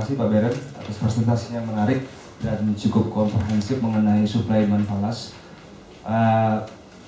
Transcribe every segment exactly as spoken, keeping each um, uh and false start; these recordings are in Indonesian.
Terima kasih Pak Beren atas presentasinya yang menarik dan cukup komprehensif mengenai supply demand falas. Uh,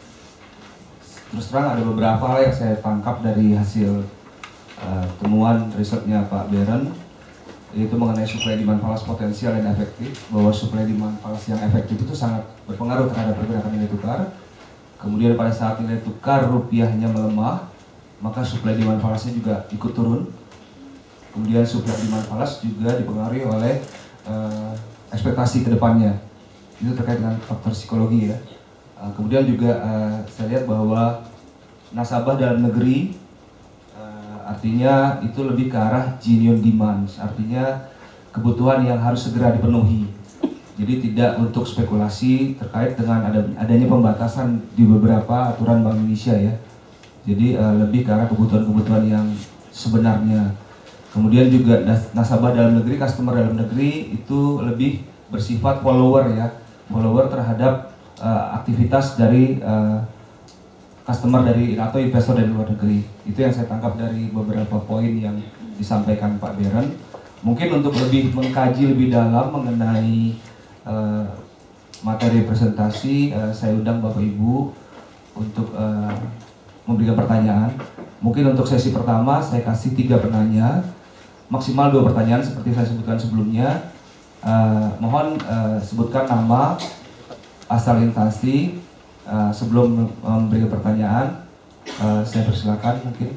terus terang ada beberapa hal yang saya tangkap dari hasil uh, temuan risetnya Pak Beren, yaitu mengenai supply demand falas potensial dan efektif, bahwa supply demand falas yang efektif itu sangat berpengaruh terhadap pergerakan nilai tukar. Kemudian pada saat nilai tukar rupiahnya melemah, maka supply demand falasnya juga ikut turun. Kemudian supply demand falas juga dipengaruhi oleh uh, ekspektasi ke depannya. Itu terkait dengan faktor psikologi ya. Uh, kemudian juga uh, saya lihat bahwa nasabah dalam negeri uh, artinya itu lebih ke arah genuine demand, artinya kebutuhan yang harus segera dipenuhi. Jadi tidak untuk spekulasi terkait dengan adanya pembatasan di beberapa aturan Bank Indonesia ya. Jadi uh, lebih ke arah kebutuhan-kebutuhan yang sebenarnya. Kemudian juga nasabah dalam negeri, customer dalam negeri itu lebih bersifat follower ya, follower terhadap uh, aktivitas dari uh, customer dari atau investor dari luar negeri. Itu yang saya tangkap dari beberapa poin yang disampaikan Pak Beren. Mungkin untuk lebih mengkaji lebih dalam mengenai uh, materi presentasi, uh, saya undang Bapak Ibu untuk uh, memberikan pertanyaan. Mungkin untuk sesi pertama saya kasih tiga penanya, maksimal dua pertanyaan seperti saya sebutkan sebelumnya. Uh, mohon uh, sebutkan nama, asal instansi uh, sebelum memberikan pertanyaan. Uh, saya persilakan, mungkin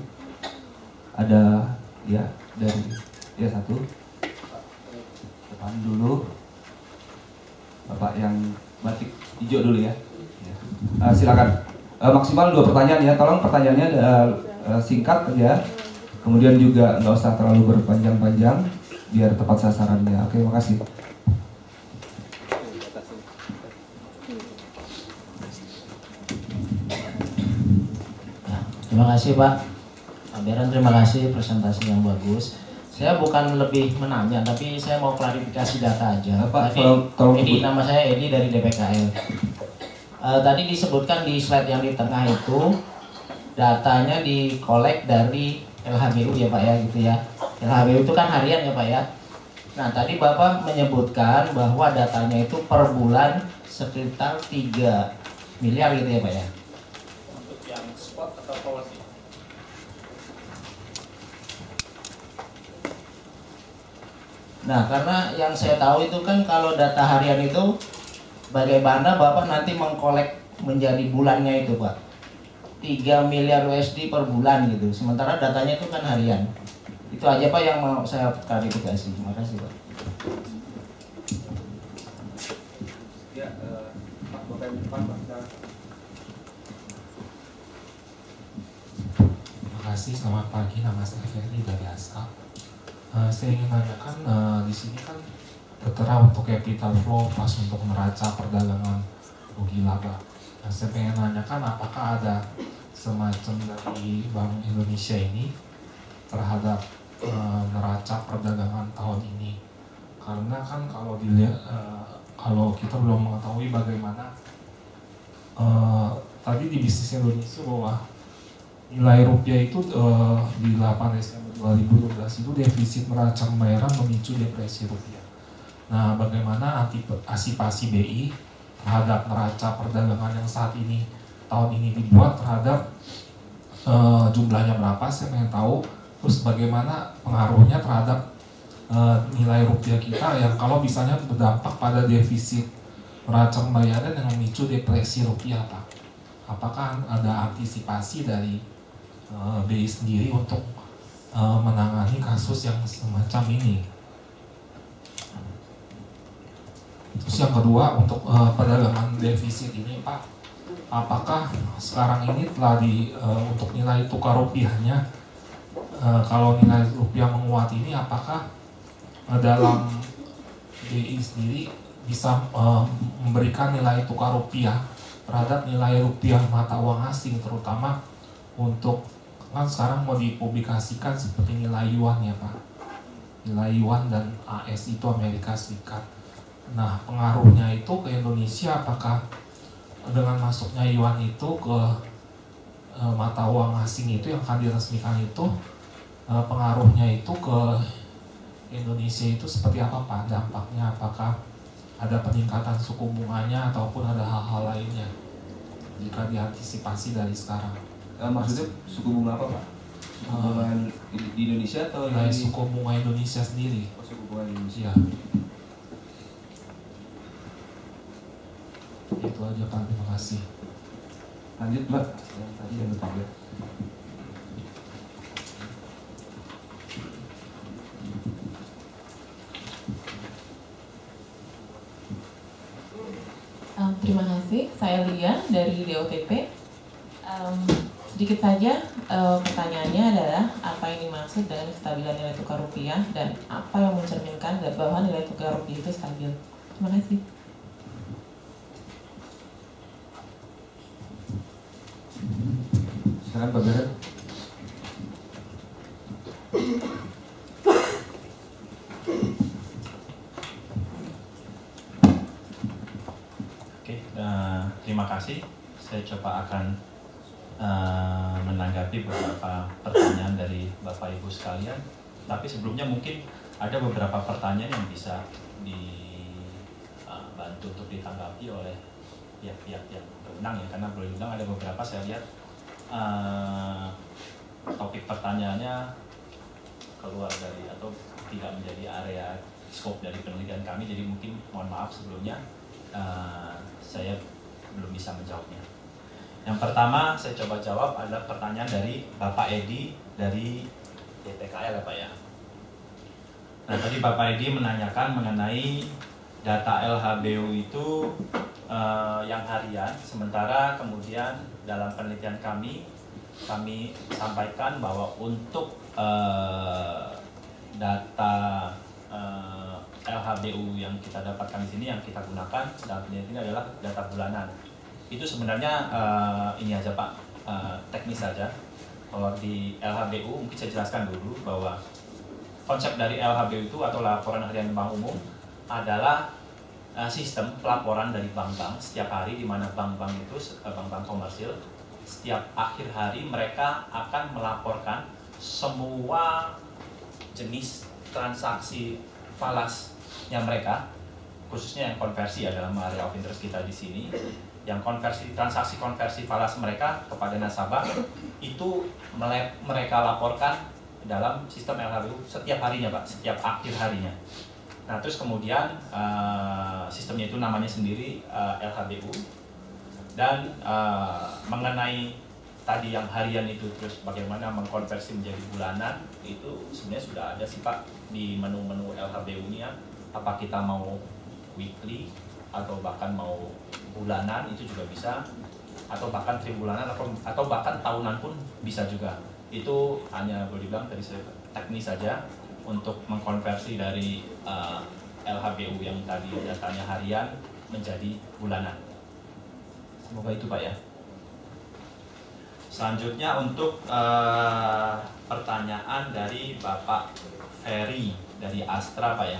ada ya dari ya satu depan dulu, Bapak yang batik hijau dulu ya. Uh, silakan uh, maksimal dua pertanyaan ya. Tolong pertanyaannya uh, uh, singkat ya. Kemudian juga nggak usah terlalu berpanjang-panjang biar tepat sasarannya. Oke, makasih. Terima kasih Pak Pak Beren, terima kasih presentasi yang bagus. Saya bukan lebih menanya, tapi saya mau klarifikasi data aja. Pak, tadi, tolong, tolong Edi, nama saya Edi dari D P K L. Uh, tadi disebutkan di slide yang di tengah itu datanya dikolek dari L H B U ya Pak ya, gitu ya. L H B U itu kan harian ya Pak ya. Nah tadi Bapak menyebutkan bahwa datanya itu per bulan sekitar tiga miliar gitu ya Pak ya. Untuk yang spot atau forward? Nah karena yang saya tahu itu kan kalau data harian itu bagaimana Bapak nanti mengkolek menjadi bulannya itu Pak, tiga miliar U S D per bulan gitu, sementara datanya itu kan harian. Itu aja Pak yang mau saya klarifikasi. Terima kasih Pak. Ya, uh, Pak Bapak yang depan Pak. Terima kasih, selamat pagi, nama saya Ferry dari Asal. Uh, saya ingin menanyakan uh, di sini kan tertera untuk capital flow pas untuk neraca perdagangan rugi laba. Nah, saya pengen nanyakan apakah ada semacam dari Bank Indonesia ini terhadap uh, neraca perdagangan tahun ini, karena kan kalau dilihat uh, kalau kita belum mengetahui bagaimana uh, tadi di bisnis Indonesia bahwa nilai rupiah itu uh, di delapan Desember dua ribu dua belas itu defisit neraca pembayaran memicu depresi rupiah. Nah, bagaimana antisipasi B I terhadap neraca perdagangan yang saat ini tahun ini dibuat terhadap uh, jumlahnya berapa, saya pengen tahu. Terus bagaimana pengaruhnya terhadap uh, nilai rupiah kita yang kalau misalnya berdampak pada defisit neraca pembayaran yang memicu depresi rupiah Pak. Apakah ada antisipasi dari uh, B I sendiri untuk uh, menangani kasus yang semacam ini? Terus yang kedua untuk uh, perdagangan defisit ini Pak, apakah sekarang ini telah di uh, untuk nilai tukar rupiahnya, uh, kalau nilai rupiah menguat ini apakah uh, dalam B I sendiri bisa uh, memberikan nilai tukar rupiah terhadap nilai rupiah mata uang asing, terutama untuk kan sekarang mau dipublikasikan seperti nilai yuan ya Pak, nilai yuan dan A S itu Amerika Serikat. Nah, pengaruhnya itu ke Indonesia, apakah dengan masuknya yuan itu ke e, mata uang asing itu yang akan diresmikan itu, e, pengaruhnya itu ke Indonesia itu seperti apa Pak dampaknya? Apakah ada peningkatan suku bunganya ataupun ada hal-hal lainnya jika diantisipasi dari sekarang? Uh, maksudnya suku bunga apa Pak? Suku Uh, bunga di, di Indonesia atau ya, di suku bunga Indonesia sendiri? oh, suku bunga Indonesia. Iya. Itu aja Pak, terima kasih. Lanjut Mbak, yang tadi yang ketiga. Um, terima kasih, saya Lia dari D O T P. Um, sedikit saja uh, pertanyaannya adalah apa yang dimaksud dengan kestabilan nilai tukar rupiah dan apa yang mencerminkan bahwa nilai tukar rupiah itu stabil. Terima kasih. Silakan Pak Beren. Oke, uh, terima kasih. Saya coba akan uh, menanggapi beberapa pertanyaan dari Bapak Ibu sekalian. Tapi sebelumnya mungkin ada beberapa pertanyaan yang bisa dibantu uh, untuk ditanggapi oleh pihak-pihak yang berwenang ya, karena boleh dibilang ada beberapa saya lihat uh, topik pertanyaannya keluar dari atau tidak menjadi area scope dari penelitian kami, jadi mungkin mohon maaf sebelumnya uh, saya belum bisa menjawabnya. Yang pertama saya coba jawab adalah pertanyaan dari Bapak Edi dari D P K L ya Pak ya. Nah tadi Bapak Edi menanyakan mengenai data L H B U itu uh, yang harian, sementara kemudian dalam penelitian kami kami sampaikan bahwa untuk uh, data uh, L H B U yang kita dapatkan di sini yang kita gunakan dalam penelitian ini adalah data bulanan. Itu sebenarnya uh, ini aja Pak, uh, teknis saja. Kalau di L H B U mungkin saya jelaskan dulu bahwa konsep dari L H B U itu atau laporan harian bank umum adalah uh, sistem pelaporan dari bank-bank setiap hari, di mana bank-bank itu bank-bank komersil setiap akhir hari mereka akan melaporkan semua jenis transaksi falasnya mereka, khususnya yang konversi ya dalam area of interest kita di sini, yang konversi transaksi konversi falas mereka kepada nasabah itu mereka laporkan dalam sistem L H B U setiap harinya Pak, setiap akhir harinya. Nah terus kemudian uh, sistemnya itu namanya sendiri uh, L H B U, dan uh, mengenai tadi yang harian itu terus bagaimana mengkonversi menjadi bulanan itu sebenarnya sudah ada sih Pak di menu-menu L H B U-nya. Apa kita mau weekly atau bahkan mau bulanan itu juga bisa, atau bahkan tribulanan atau, atau bahkan tahunan pun bisa juga. Itu hanya boleh dibilang dari teknis saja untuk mengkonversi dari uh, L H B U yang tadi datanya harian menjadi bulanan. Semoga itu Pak ya. Selanjutnya untuk uh, pertanyaan dari Bapak Ferry dari Astra Pak ya.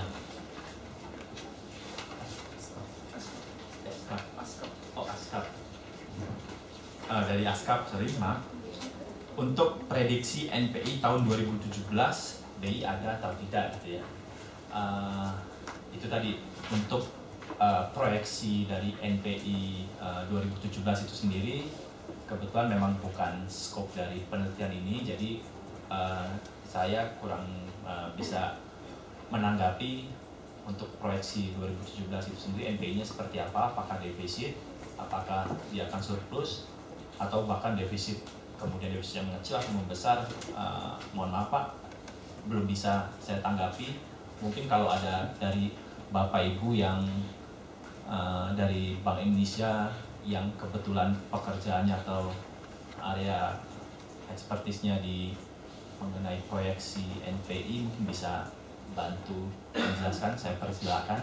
Oh Askap. Uh, dari Askap, sorry maaf. Untuk prediksi N P I tahun dua ribu tujuh belas B I ada atau tidak gitu ya. Uh, itu tadi untuk uh, proyeksi dari N P I uh, dua ribu tujuh belas itu sendiri kebetulan memang bukan scope dari penelitian ini, jadi uh, saya kurang uh, bisa menanggapi untuk proyeksi dua ribu tujuh belas itu sendiri N P I-nya seperti apa, apakah defisit, apakah dia akan surplus, atau bahkan defisit kemudian defisit yang mengecil atau membesar, uh, mohon maaf Pak, belum bisa saya tanggapi. Mungkin kalau ada dari Bapak Ibu yang uh, dari Bank Indonesia yang kebetulan pekerjaannya atau area ekspertisnya di mengenai proyeksi N P I mungkin bisa bantu menjelaskan, saya persilakan.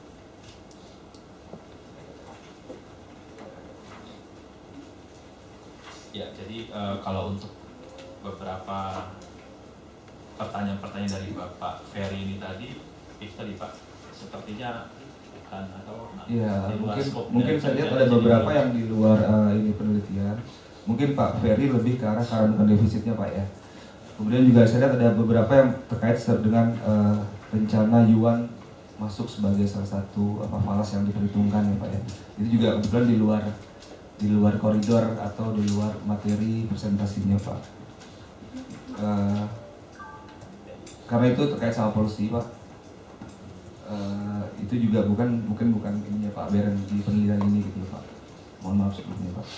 Ya, jadi uh, kalau untuk beberapa pertanyaan-pertanyaan dari Bapak Ferry ini tadi, itu tadi Pak, sepertinya bukan atau ya, di luar mungkin scope mungkin dari saya lihat penelitian. ada beberapa yang di luar uh, ini penelitian. Mungkin Pak Ferry lebih ke arah keuntungan defisitnya Pak ya. Kemudian juga saya lihat ada beberapa yang terkait dengan uh, rencana yuan masuk sebagai salah satu apa falas yang diperhitungkan ya Pak ya. Itu juga kebetulan di luar di luar koridor atau di luar materi presentasinya Pak. Uh, karena itu terkait sama polusi Pak. Uh, itu juga bukan mungkin bukan ininya Pak Beren di penelitian ini gitu Pak. Mohon maaf sebelumnya Pak.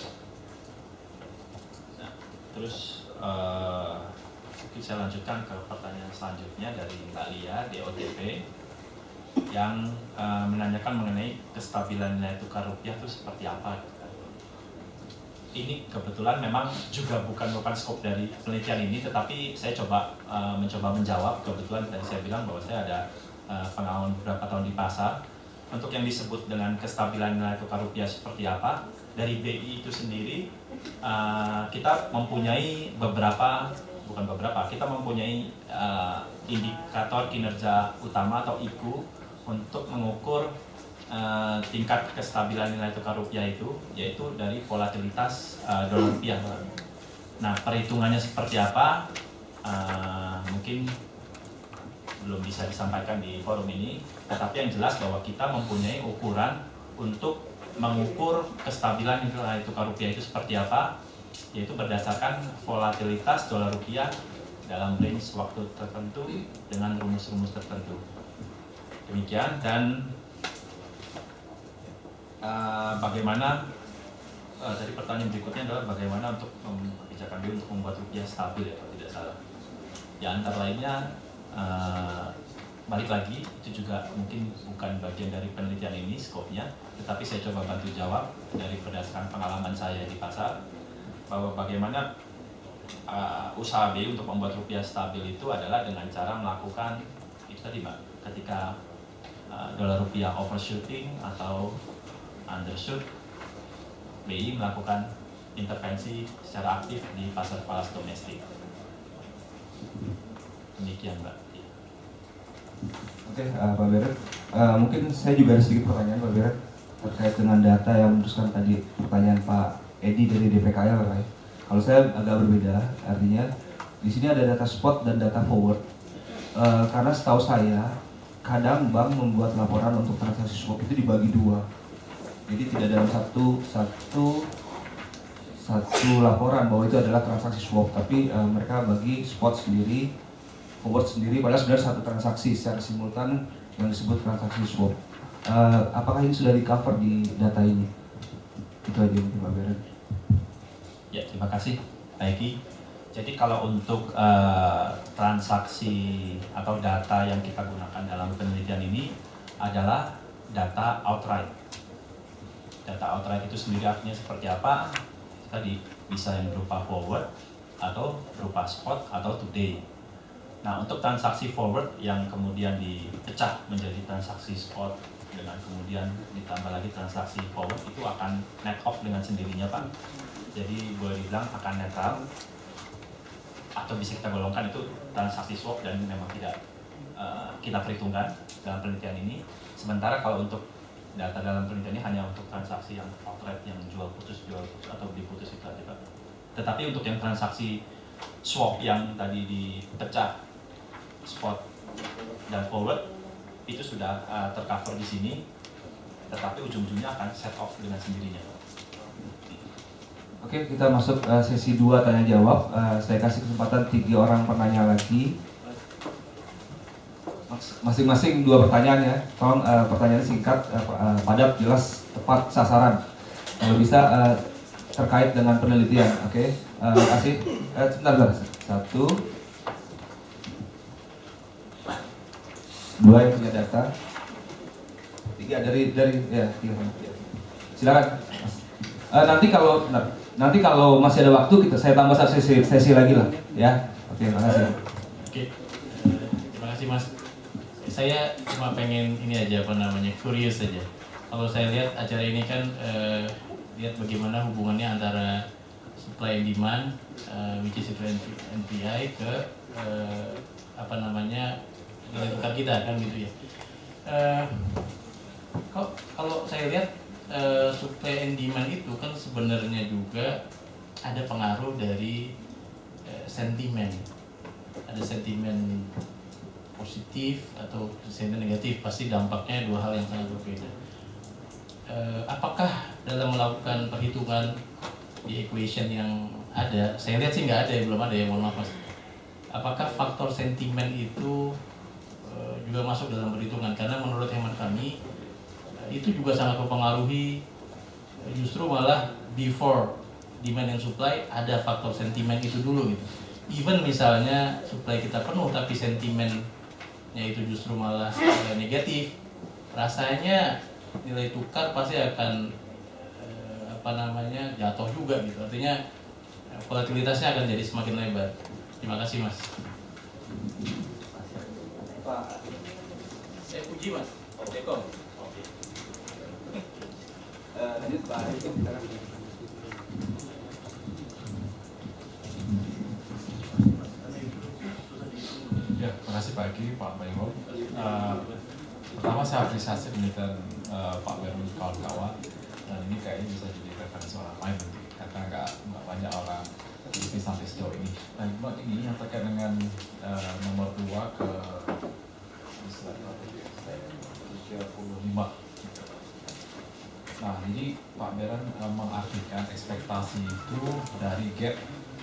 Nah, terus uh, saya lanjutkan ke pertanyaan selanjutnya dari Mbak Lia D O T P yang uh, menanyakan mengenai kestabilan nilai tukar rupiah itu seperti apa. Ini kebetulan memang juga bukan bukan skop dari penelitian ini, tetapi saya coba uh, mencoba menjawab. Kebetulan tadi saya bilang bahwa saya ada uh, pengalaman beberapa tahun di pasar. Untuk yang disebut dengan kestabilan nilai tukar rupiah seperti apa, dari B I itu sendiri uh, kita mempunyai beberapa, bukan beberapa, kita mempunyai uh, indikator kinerja utama atau I K U untuk mengukur uh, tingkat kestabilan nilai tukar rupiah itu, yaitu dari volatilitas uh, dolar rupiah. Nah, perhitungannya seperti apa? Uh, mungkin belum bisa disampaikan di forum ini, tetapi yang jelas bahwa kita mempunyai ukuran untuk mengukur kestabilan nilai tukar rupiah itu seperti apa, yaitu berdasarkan volatilitas dolar rupiah dalam range waktu tertentu dengan rumus-rumus tertentu. Demikian, dan uh, bagaimana uh, tadi pertanyaan berikutnya adalah bagaimana untuk kebijakan B I untuk membuat rupiah stabil ya, kalau tidak salah. Ya, antara lainnya uh, balik lagi, itu juga mungkin bukan bagian dari penelitian ini skopnya, tetapi saya coba bantu jawab dari berdasarkan pengalaman saya di pasar, bahwa bagaimana uh, usaha B I untuk membuat rupiah stabil itu adalah dengan cara melakukan itu tadi Mbak, ketika uh, dolar rupiah overshooting atau undershoot, B I melakukan intervensi secara aktif di pasar falas domestik. Demikian Mbak. Oke, uh, Pak Beret, uh, mungkin saya juga ada sedikit pertanyaan Pak Beret terkait dengan data yang meneruskan tadi pertanyaan Pak Edi dari D P K L, Pak. Kalau saya agak berbeda, artinya di sini ada data spot dan data forward. Uh, karena setahu saya, kadang bank membuat laporan untuk transaksi swap itu dibagi dua. Jadi tidak dalam satu satu satu laporan bahwa itu adalah transaksi swap, tapi uh, mereka bagi spot sendiri, forward sendiri, padahal sebenarnya satu transaksi secara simultan yang disebut transaksi swap. Uh, apakah ini sudah di cover di data ini? Itu aja mungkin Pak Beren. Ya, terima kasih Pak Eki. Jadi kalau untuk uh, transaksi atau data yang kita gunakan dalam penelitian ini adalah data outright. Data outright itu sendiri artinya seperti apa? Tadi bisa yang berupa forward atau berupa spot atau today. Nah, untuk transaksi forward yang kemudian dipecah menjadi transaksi spot dengan kemudian ditambah lagi transaksi forward, itu akan net off dengan sendirinya Pak. Jadi boleh dibilang akan netral, atau bisa kita golongkan itu transaksi swap dan memang tidak uh, kita perhitungkan dalam penelitian ini. Sementara kalau untuk data dalam penelitian ini hanya untuk transaksi yang outright, yang jual putus, jual putus atau beli putus itu aja Pak. Tetapi untuk yang transaksi swap yang tadi dipecah spot dan forward itu sudah uh, tercover di sini, tetapi ujung-ujungnya akan set off dengan sendirinya Pak. Oke, kita masuk uh, sesi dua tanya jawab. Uh, saya kasih kesempatan tiga orang penanya lagi. Masing-masing dua pertanyaan ya. Tolong uh, pertanyaan singkat, uh, uh, padat, jelas, tepat sasaran. Kalau bisa uh, terkait dengan penelitian. Oke, uh, terima kasih. Uh, sebentar, sebentar. Satu, dua yang punya data, tiga dari dari ya tiga. Silakan. Uh, nanti kalau bentar. Nanti kalau masih ada waktu kita saya tambah satu sesi, sesi lagi lah, ya. Oke, terima kasih. Oke, uh, terima kasih Mas. Saya cuma pengen ini aja apa namanya curious aja. Kalau saya lihat acara ini kan uh, lihat bagaimana hubungannya antara supply and demand, uh, which is itu N P I ke uh, apa namanya nilai tukar kita kan gitu ya. Uh, kok kalau saya lihat Uh, supply and demand itu kan sebenarnya juga ada pengaruh dari uh, sentimen, ada sentimen positif atau sentimen negatif, pasti dampaknya dua hal yang sangat berbeda. Uh, apakah dalam melakukan perhitungan di equation yang ada, saya lihat sih nggak ada ya, belum ada ya, mohon maaf mas. Apakah faktor sentimen itu uh, juga masuk dalam perhitungan? Karena menurut hemat kami uh, itu juga sangat mempengaruhi, uh, justru malah before demand and supply ada faktor sentimen itu dulu gitu. Even misalnya supply kita penuh tapi sentimennya itu justru malah uh, negatif, rasanya nilai tukar pasti akan uh, apa namanya jatuh juga gitu. Artinya uh, volatilitasnya akan jadi semakin lebar. Terima kasih mas. Pak, saya puji mas. Oke kok. Oke. Lanjut Pak Arif. Ya, terima kasih pagi Pak Bayrol. Uh, pertama saya apresiasi penelitian uh, Pak Bayrol kawan-kawan, dan ini kayaknya bisa jadi referensi orang lain nanti, karena nggak nggak banyak orang ini sampai sejauh ini. Nah, buat ini yang terkait dengan uh, nomor dua ke tiga puluh lima. Nah, jadi Pak Beren uh, mengartikan ekspektasi itu dari gap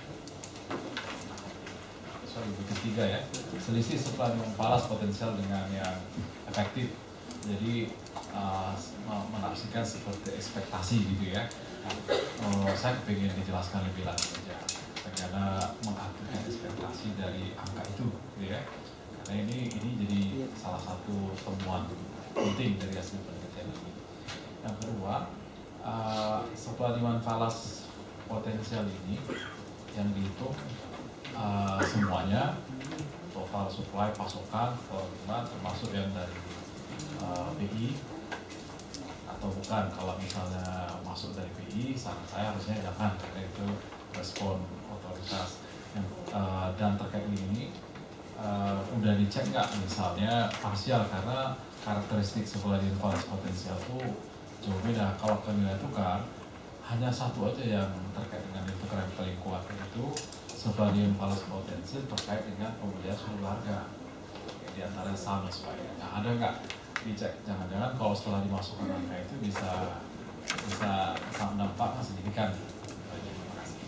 sorry, ketiga ya, selisih supply demand falas potensial dengan yang efektif. Jadi uh, menafsirkan seperti ekspektasi gitu ya. Nah, uh, saya ingin dijelaskan lebih lanjut saja bagaimana mengartikan ekspektasi dari angka itu gitu ya. Karena ini ini jadi salah satu temuan penting dari hasil penelitian ini. Yang kedua, uh, supply demand falas potensial ini yang dihitung Uh, semuanya, total supply, pasokan, demand, termasuk yang dari uh, B I atau bukan. Kalau misalnya masuk dari B I, saran saya harusnya jangan, karena itu respon otoritas. Yang, uh, dan terkait ini uh, udah dicek nggak misalnya parsial, karena karakteristik supply demand falas potensial itu jauh beda. Kalau ke nilai tukar hanya satu aja yang terkait dengan nilai tukar yang paling kuat, yaitu supply demand falas potensial terkait dengan pembelian seluruh harga di antara saham dan sebagainya. Nah, ada nggak dicek? Jangan-jangan kalau setelah dimasukkan angka itu bisa bisa sangat dampak signifikan. Terima kasih.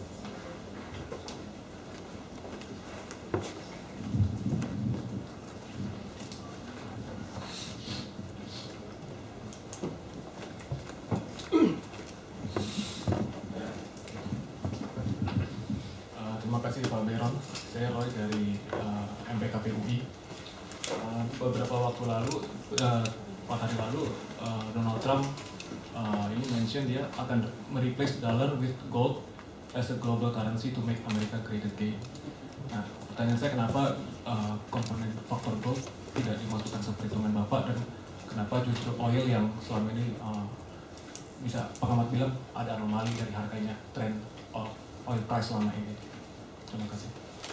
Terima kasih Pak Beron, saya Roy dari uh, M P K P U I. Uh, beberapa waktu lalu, uh, empat hari lalu, uh, Donald Trump uh, ini mention dia akan mereplace dollar with gold as a global currency to make America great again. Nah, pertanyaan saya kenapa uh, komponen faktor gold tidak dimasukkan ke perhitungan Bapak, dan kenapa justru oil yang selama ini uh, bisa pengamat bilang ada anomali dari harganya, tren uh, oil price selama ini. Terima kasih.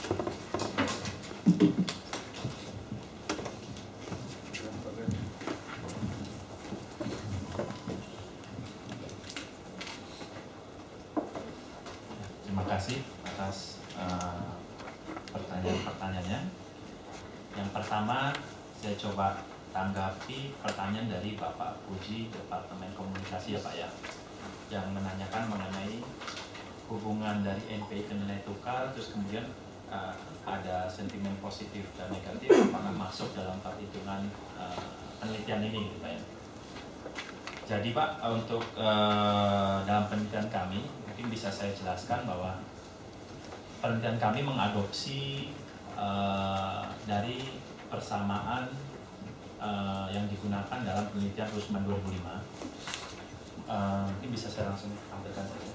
Terima kasih atas uh, pertanyaan-pertanyaannya. Yang pertama, saya coba tanggapi pertanyaan dari Bapak Puji, Departemen Komunikasi ya Pak ya, yang menanyakan mengenai hubungan dari N P I ke nilai tukar, terus kemudian uh, ada sentimen positif dan negatif apakah masuk dalam perhitungan uh, penelitian ini gitu Pak ya. Jadi Pak, untuk uh, dalam penelitian kami mungkin bisa saya jelaskan bahwa penelitian kami mengadopsi uh, dari persamaan uh, yang digunakan dalam penelitian Usman dua ribu lima. Uh, ini bisa saya langsung tampilkan saja.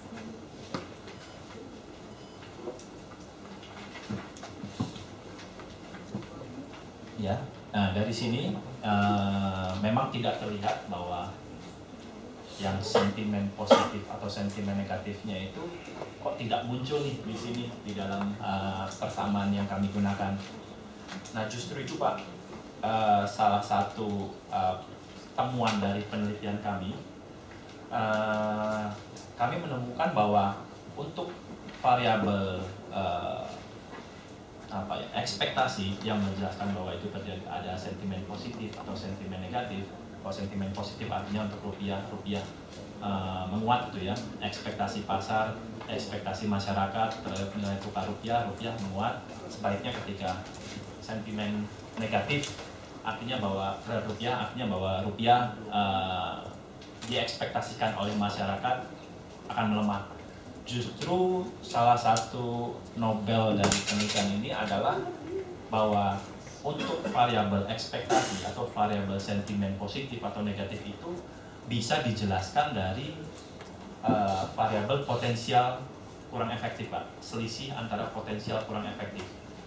Ya, nah dari sini uh, memang tidak terlihat bahwa yang sentimen positif atau sentimen negatifnya itu kok tidak muncul nih di sini di dalam uh, persamaan yang kami gunakan. Nah justru itu Pak, uh, salah satu uh, temuan dari penelitian kami, uh, kami menemukan bahwa untuk variabel uh, apa ya, ekspektasi yang menjelaskan bahwa itu terjadi ada sentimen positif atau sentimen negatif. Kalau sentimen positif artinya untuk rupiah rupiah uh, menguat gitu ya, ekspektasi pasar, ekspektasi masyarakat terhadap nilai tukar rupiah rupiah menguat. Sebaliknya ketika sentimen negatif artinya bahwa terhadap rupiah artinya bahwa rupiah uh, diekspektasikan oleh masyarakat akan melemah. Justru salah satu Nobel dari penelitian ini adalah bahwa untuk variabel ekspektasi atau variabel sentimen positif atau negatif itu bisa dijelaskan dari uh, variabel potensial kurang efektif, Pak. Selisih antara potensial kurang efektif.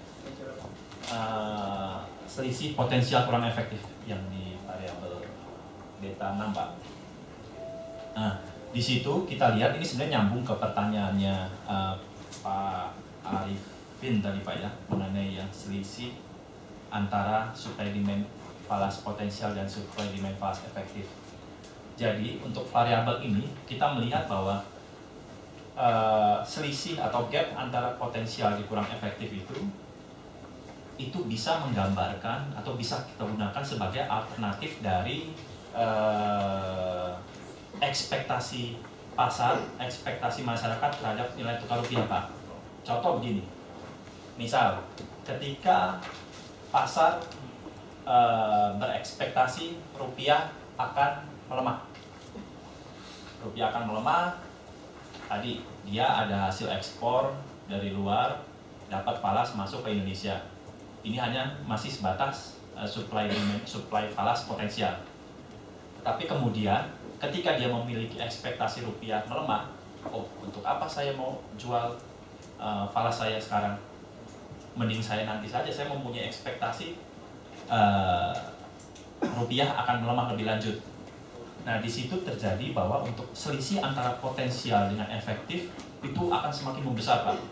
Uh, selisih potensial kurang efektif yang di variabel beta enam, Pak. Nah, di situ kita lihat ini sebenarnya nyambung ke pertanyaannya uh, Pak Arifin tadi, Pak, ya, mengenai yang selisih antara supply demand falas potensial dan supply demand falas efektif. Jadi untuk variabel ini kita melihat bahwa uh, selisih atau gap antara potensial dikurang efektif itu itu bisa menggambarkan atau bisa kita gunakan sebagai alternatif dari uh, ekspektasi pasar, ekspektasi masyarakat terhadap nilai tukar rupiah, Pak. Contoh begini, misal ketika pasar e, berekspektasi rupiah akan melemah, rupiah akan melemah, tadi dia ada hasil ekspor dari luar, dapat falas masuk ke Indonesia. Ini hanya masih sebatas e, supply demand, supply falas potensial. Tapi kemudian ketika dia memiliki ekspektasi rupiah melemah, oh untuk apa saya mau jual uh, falas saya sekarang? Mending saya nanti saja, saya mempunyai ekspektasi uh, rupiah akan melemah lebih lanjut. Nah, di situ terjadi bahwa untuk selisih antara potensial dengan efektif itu akan semakin membesar, Pak.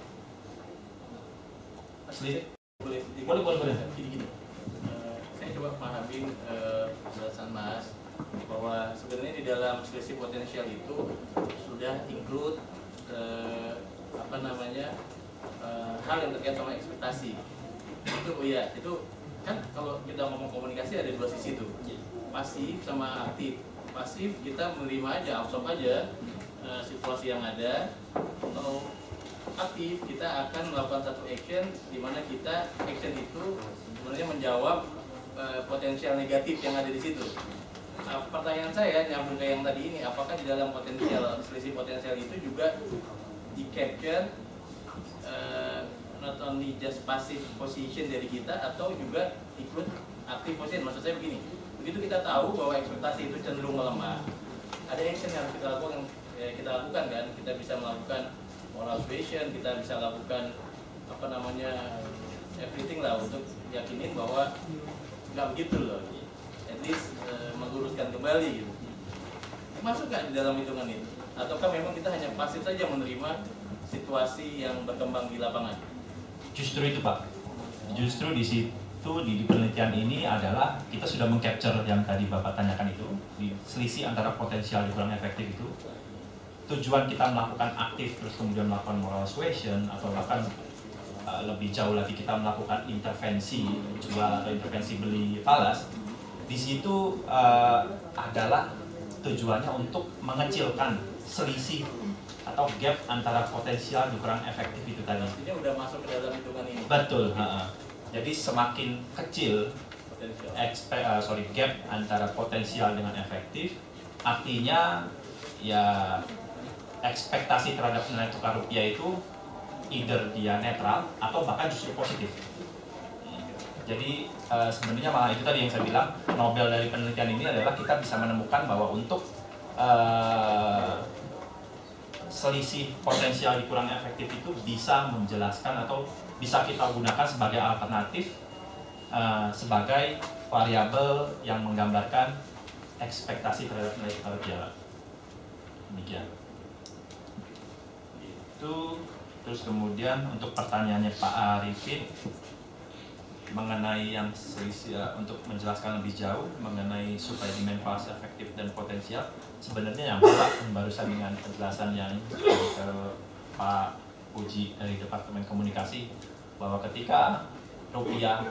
Selisih? Boleh, boleh, boleh. boleh. Gini-gini. Uh, saya coba pahami uh, penjelasan Mas bahwa sebenarnya di dalam selisih potensial itu sudah include uh, apa namanya uh, hal yang terkait sama ekspektasi. Itu oh ya, itu kan kalau kita ngomong komunikasi ada dua sisi tuh, pasif sama aktif. Pasif kita menerima aja, absorb aja uh, situasi yang ada. Kalau aktif kita akan melakukan satu action di mana kita action itu sebenarnya menjawab uh, potensial negatif yang ada di situ. Nah, pertanyaan saya nyambung ke yang tadi ini, apakah di dalam potensial selisih potensial itu juga di capture uh, not only just passive position dari kita atau juga ikut active position? Maksud saya begini, begitu kita tahu bahwa ekspektasi itu cenderung melemah, ada action yang harus kita lakukan, ya, kita lakukan kan, kita bisa melakukan moral suasion, kita bisa lakukan apa namanya everything lah untuk yakinin bahwa nggak begitu loh, at least uh, meluruskan kembali gitu. Masuk nggak di dalam hitungan itu? Ataukah memang kita hanya pasif saja menerima situasi yang berkembang di lapangan? Justru itu, Pak. Justru di situ di, di penelitian ini adalah kita sudah mengcapture yang tadi Bapak tanyakan itu, di selisih antara potensial dan kurang efektif itu. Tujuan kita melakukan aktif terus kemudian melakukan moral suasion atau bahkan uh, lebih jauh lagi kita melakukan intervensi jual atau intervensi beli falas. Di situ uh, adalah tujuannya untuk mengecilkan selisih atau gap antara potensial dan kurang efektif itu tadi. Artinya udah masuk ke dalam hitungan ini. Betul. Ha-ha. Jadi semakin kecil expe, uh, sorry gap antara potensial dengan efektif, artinya ya ekspektasi terhadap nilai tukar rupiah itu either dia netral atau bahkan justru positif. Jadi uh, sebenarnya malah itu tadi yang saya bilang, Nobel dari penelitian ini adalah kita bisa menemukan bahwa untuk uh, selisih potensial di kurang efektif itu bisa menjelaskan atau bisa kita gunakan sebagai alternatif uh, sebagai variabel yang menggambarkan ekspektasi terhadap nilai tukar rupiah. Demikian. Itu terus kemudian untuk pertanyaannya Pak Arifin mengenai yang selisih uh, untuk menjelaskan lebih jauh mengenai supply demand falas efektif dan potensial, sebenarnya yang Pak barusan dengan penjelasan yang ke Pak Puji dari Departemen Komunikasi bahwa ketika rupiah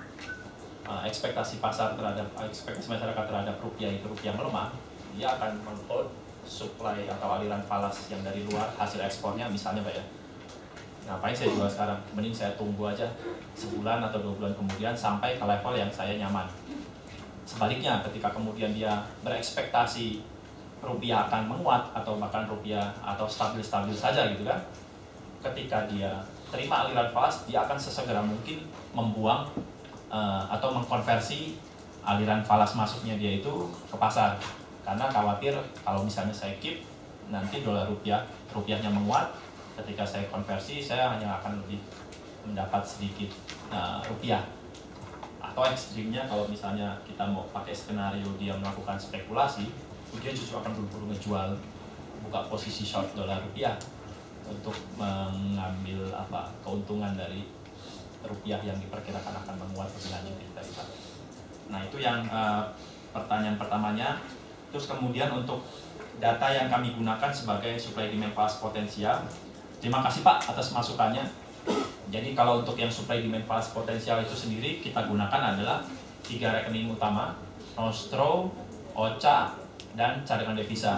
uh, ekspektasi pasar terhadap ekspektasi masyarakat terhadap rupiah itu rupiah melemah, dia akan menghold supply atau aliran falas yang dari luar hasil ekspornya misalnya Pak ya. Ngapain saya jual sekarang? Mending saya tunggu aja sebulan atau dua bulan kemudian sampai ke level yang saya nyaman. Sebaliknya ketika kemudian dia berekspektasi rupiah akan menguat atau bahkan rupiah atau stabil-stabil saja gitu kan, ketika dia terima aliran falas, dia akan sesegera mungkin membuang uh, atau mengkonversi aliran falas masuknya dia itu ke pasar, karena khawatir kalau misalnya saya keep nanti dolar rupiah rupiahnya menguat, ketika saya konversi saya hanya akan lebih mendapat sedikit uh, rupiah. Atau ekstrimnya kalau misalnya kita mau pakai skenario dia melakukan spekulasi, dia justru akan buru-buru ngejual, buka posisi short dolar rupiah untuk mengambil apa keuntungan dari rupiah yang diperkirakan akan menguat lebih lanjut itu tadi Pak. Nah itu yang uh, pertanyaan pertamanya. Terus kemudian untuk data yang kami gunakan sebagai supply demand falas potensial, terima kasih Pak atas masukannya. Jadi kalau untuk yang supply demand falas potensial itu sendiri kita gunakan adalah tiga rekening utama, Nostro, Ocha, dan cadangan devisa.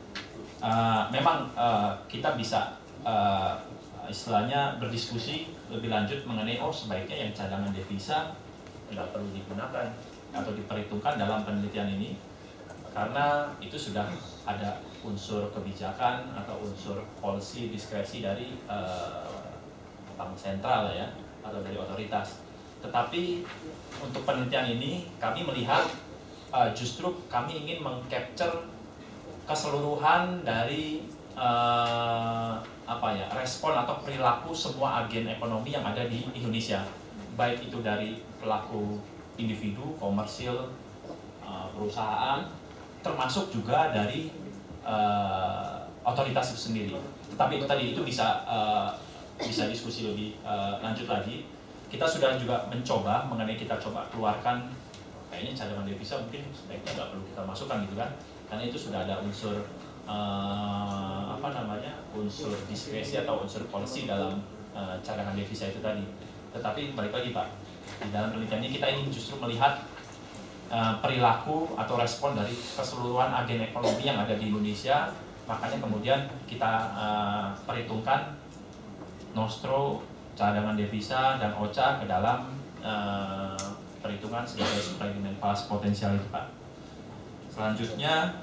Uh, memang uh, kita bisa Uh, istilahnya berdiskusi lebih lanjut mengenai oh sebaiknya yang cadangan devisa tidak perlu digunakan atau diperhitungkan dalam penelitian ini karena itu sudah ada unsur kebijakan atau unsur policy diskresi dari uh, bank sentral ya atau dari otoritas. Tetapi untuk penelitian ini kami melihat uh, justru kami ingin mengcapture keseluruhan dari uh, apa ya respon atau perilaku semua agen ekonomi yang ada di Indonesia, baik itu dari pelaku individu, komersil, uh, perusahaan, termasuk juga dari uh, otoritas itu sendiri. Tetapi itu tadi itu bisa uh, bisa diskusi lebih uh, lanjut lagi. Kita sudah juga mencoba mengenai kita coba keluarkan kayaknya cadangan devisa mungkin sebaiknya nggak perlu kita masukkan gitu kan, karena itu sudah ada unsur Uh, apa namanya unsur diskresi atau unsur policy dalam uh, cadangan devisa itu tadi. Tetapi balik lagi Pak, di dalam penelitian ini kita ingin justru melihat uh, perilaku atau respon dari keseluruhan agen ekonomi yang ada di Indonesia. Makanya kemudian kita uh, perhitungkan Nostro, cadangan devisa, dan Ocha ke dalam uh, perhitungan sebagai supply demand falas potensial itu Pak. Selanjutnya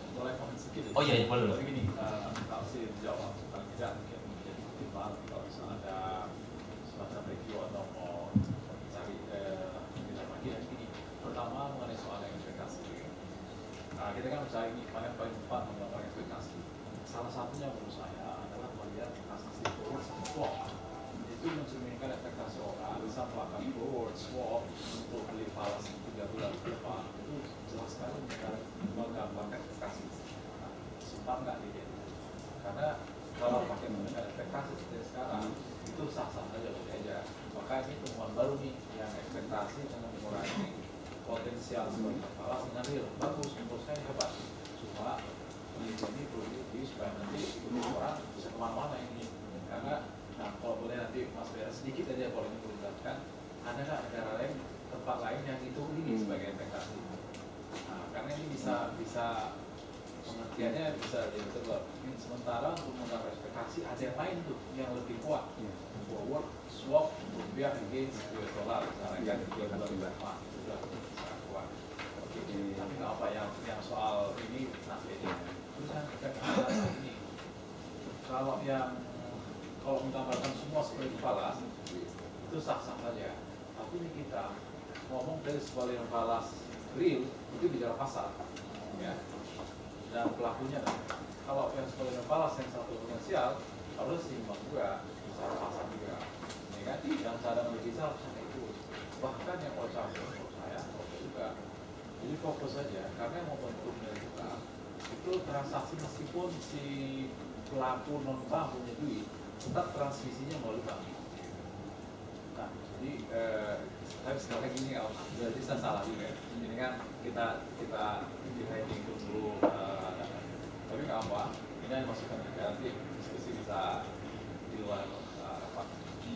oh iya, iya boleh loh. Begini, uh, kalau saya jawab, kalau tidak mungkin mungkin timbal kalau misalnya ada semacam review atau mau cari eh, lebih lagi dan begini. Pertama mengenai soal ekspektasi. Nah, kita kan mencari ini paling paling tepat menggambar ekspektasi. Salah satunya menurut saya adalah melihat transaksi forward sama swap. Itu mencerminkan ekspektasi orang bisa melakukan forward swap untuk beli falas tiga bulan ke depan. Itu jelas sekali menggambarkan ekspektasi. Sumpah nggak di dia, karena kalau pakai menggunakan ekspektasi seperti sekarang itu sah-sah saja boleh aja. Maka ini temuan baru nih yang ekspektasi dengan mengurangi potensial sebagai falas dengan real bagus menurut saya hebat. Cuma penelitian ini perlu diuji supaya nanti orang bisa kemana-mana ini. Karena nah kalau boleh nanti Mas Bera sedikit aja kalau ini perlu dijelaskan, ada nggak negara lain tempat lain yang itu ini sebagai ekspektasi? Nah, karena ini bisa bisa pengertiannya bisa jadi terlalu sementara untuk menggambar ekspektasi ada yang lain tuh yang lebih kuat forward swap rupiah against U S dollar misalnya kan tiga bulan berapa itu sudah sangat kuat. Oke, tapi nggak apa yang yang soal ini nanti aja. Terus yang kita ini kalau yang kalau menggambarkan semua seperti falas itu sah-sah saja. Tapi ini kita ngomong dari sebuah falas real itu bicara pasar ya. Dan pelakunya kan, kalau yang sebagai falas yang satu potensial harus seimbang juga secara pasar juga negatif dan cadangan devisa harus itu bahkan yang Ocha menurut saya fokus juga jadi fokus saja karena yang momentumnya juga itu transaksi meskipun si pelaku non bank punya duit tetap transmisinya melalui bank. Nah jadi eh, tapi sekali lagi ini kalau berarti saya salah juga ini kan kita kita ini dulu uh, tapi nggak apa ini masukan juga nanti diskusi bisa di luar rapat.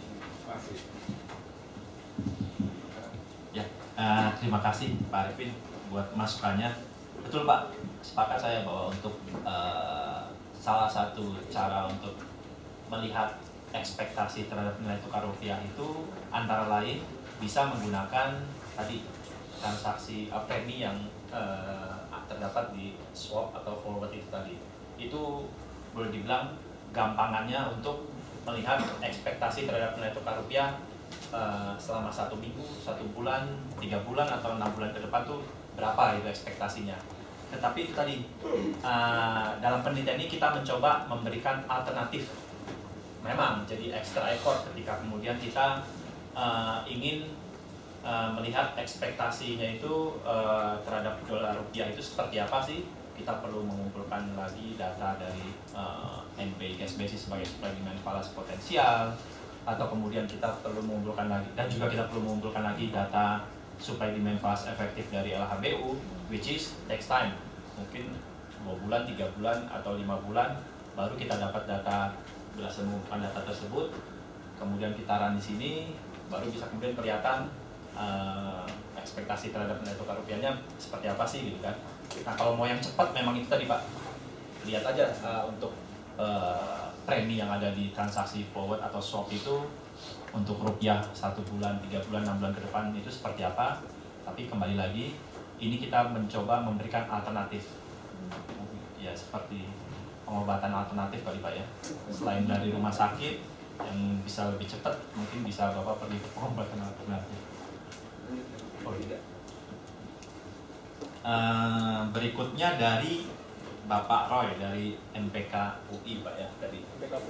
Ya, uh, terima kasih Pak Arifin buat masukannya. Betul Pak, sepakat saya bahwa untuk uh, salah satu cara untuk melihat ekspektasi terhadap nilai tukar rupiah itu antara lain bisa menggunakan tadi transaksi uh, premi yang uh, terdapat di swap atau forward itu tadi. Itu boleh dibilang gampangannya untuk melihat ekspektasi terhadap nilai tukar rupiah uh, selama satu minggu, satu bulan, tiga bulan atau enam bulan ke depan tuh berapa itu ekspektasinya. Tetapi itu tadi uh, dalam penelitian ini kita mencoba memberikan alternatif. Memang jadi extra effort ketika kemudian kita uh, ingin uh, melihat ekspektasinya itu uh, terhadap dolar rupiah itu seperti apa sih. Kita perlu mengumpulkan lagi data dari uh, N P I cash basis sebagai supply demand balance potensial, atau kemudian kita perlu mengumpulkan lagi dan juga kita perlu mengumpulkan lagi data supply demand balance efektif dari L H B U, which is takes time, mungkin dua bulan, tiga bulan atau lima bulan baru kita dapat data, berhasil mengumpulkan data tersebut, kemudian kita run di sini baru bisa kemudian kelihatan uh, ekspektasi terhadap nilai tukar rupiahnya seperti apa sih gitu kan. Nah kalau mau yang cepat memang itu tadi Pak, lihat aja uh, untuk uh, premi yang ada di transaksi forward atau swap itu untuk rupiah satu bulan, tiga bulan, enam bulan ke depan itu seperti apa. Tapi kembali lagi ini kita mencoba memberikan alternatif ya, seperti pengobatan alternatif kali Pak ya, selain dari rumah sakit yang bisa lebih cepat, mungkin bisa Bapak pergi ke pengobatan alternatif. Oh tidak. Uh, berikutnya dari Bapak Roy dari M P K U I Pak ya, dari M P K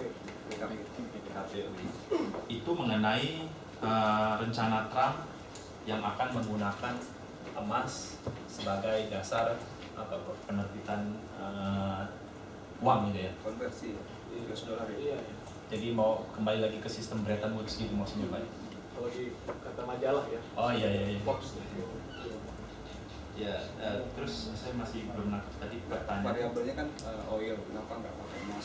P U I. Itu mengenai uh, rencana Trump yang akan menggunakan emas sebagai dasar apa penerbitan uh, uang gitu ya, konversi U S dollar ya. Iya, jadi mau kembali lagi ke sistem Bretton Woods gitu maksudnya Pak. Kalau di kata majalah ya. Oh iya iya, iya. Fox. Ya, uh, terus saya masih belum nangkep tadi pertanyaan. Variabelnya kan uh, oil, kenapa nggak pakai emas?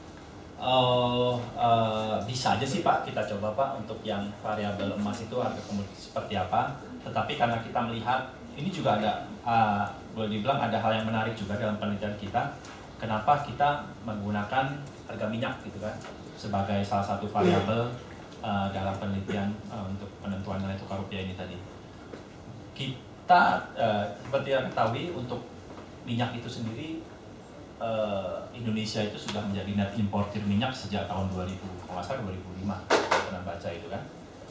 Oh, uh, bisa aja sih Pak, kita coba Pak untuk yang variabel emas itu harga komoditi seperti apa. Tetapi karena kita melihat ini juga ada, uh, boleh dibilang ada hal yang menarik juga dalam penelitian kita. Kenapa kita menggunakan harga minyak gitu kan sebagai salah satu variabel uh, dalam penelitian uh, untuk penentuan nilai tukar rupiah ini tadi. Kita uh, seperti yang ketahui untuk minyak itu sendiri, uh, Indonesia itu sudah menjadi net importer minyak sejak tahun dua ribu, kalau nggak salah dua ribu lima, saya pernah baca itu kan.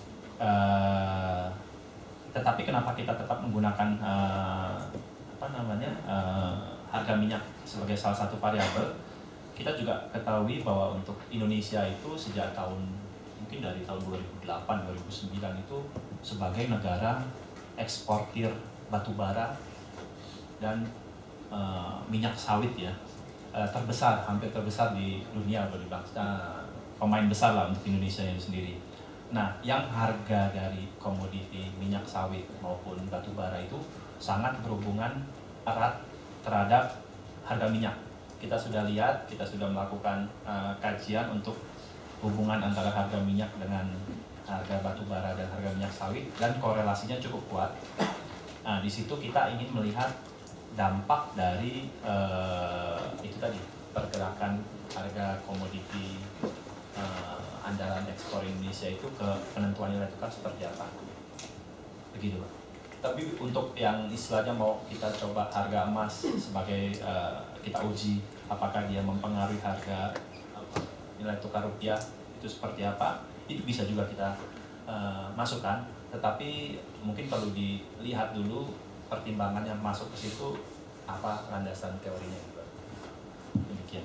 Uh, tetapi kenapa kita tetap menggunakan uh, apa namanya uh, harga minyak sebagai salah satu variabel? Kita juga ketahui bahwa untuk Indonesia itu sejak tahun mungkin dari tahun dua ribu delapan dua ribu sembilan itu sebagai negara eksportir batu bara dan uh, minyak sawit ya, uh, terbesar, hampir terbesar di dunia, boleh dibilang uh, pemain besar lah untuk Indonesia itu sendiri. Nah, yang harga dari komoditi minyak sawit maupun batu bara itu sangat berhubungan erat terhadap harga minyak. Kita sudah lihat, kita sudah melakukan uh, kajian untuk hubungan antara harga minyak dengan harga batu bara dan harga minyak sawit, dan korelasinya cukup kuat. Nah, di situ kita ingin melihat dampak dari uh, itu tadi, pergerakan harga komoditi uh, andalan ekspor Indonesia itu ke penentuan nilai tukar seperti apa. Begitu Pak. Tapi untuk yang istilahnya mau kita coba harga emas sebagai uh, kita uji apakah dia mempengaruhi harga apa, nilai tukar rupiah itu seperti apa, itu bisa juga kita uh, masukkan, tetapi mungkin perlu dilihat dulu pertimbangan yang masuk ke situ apa landasan teorinya juga. Demikian.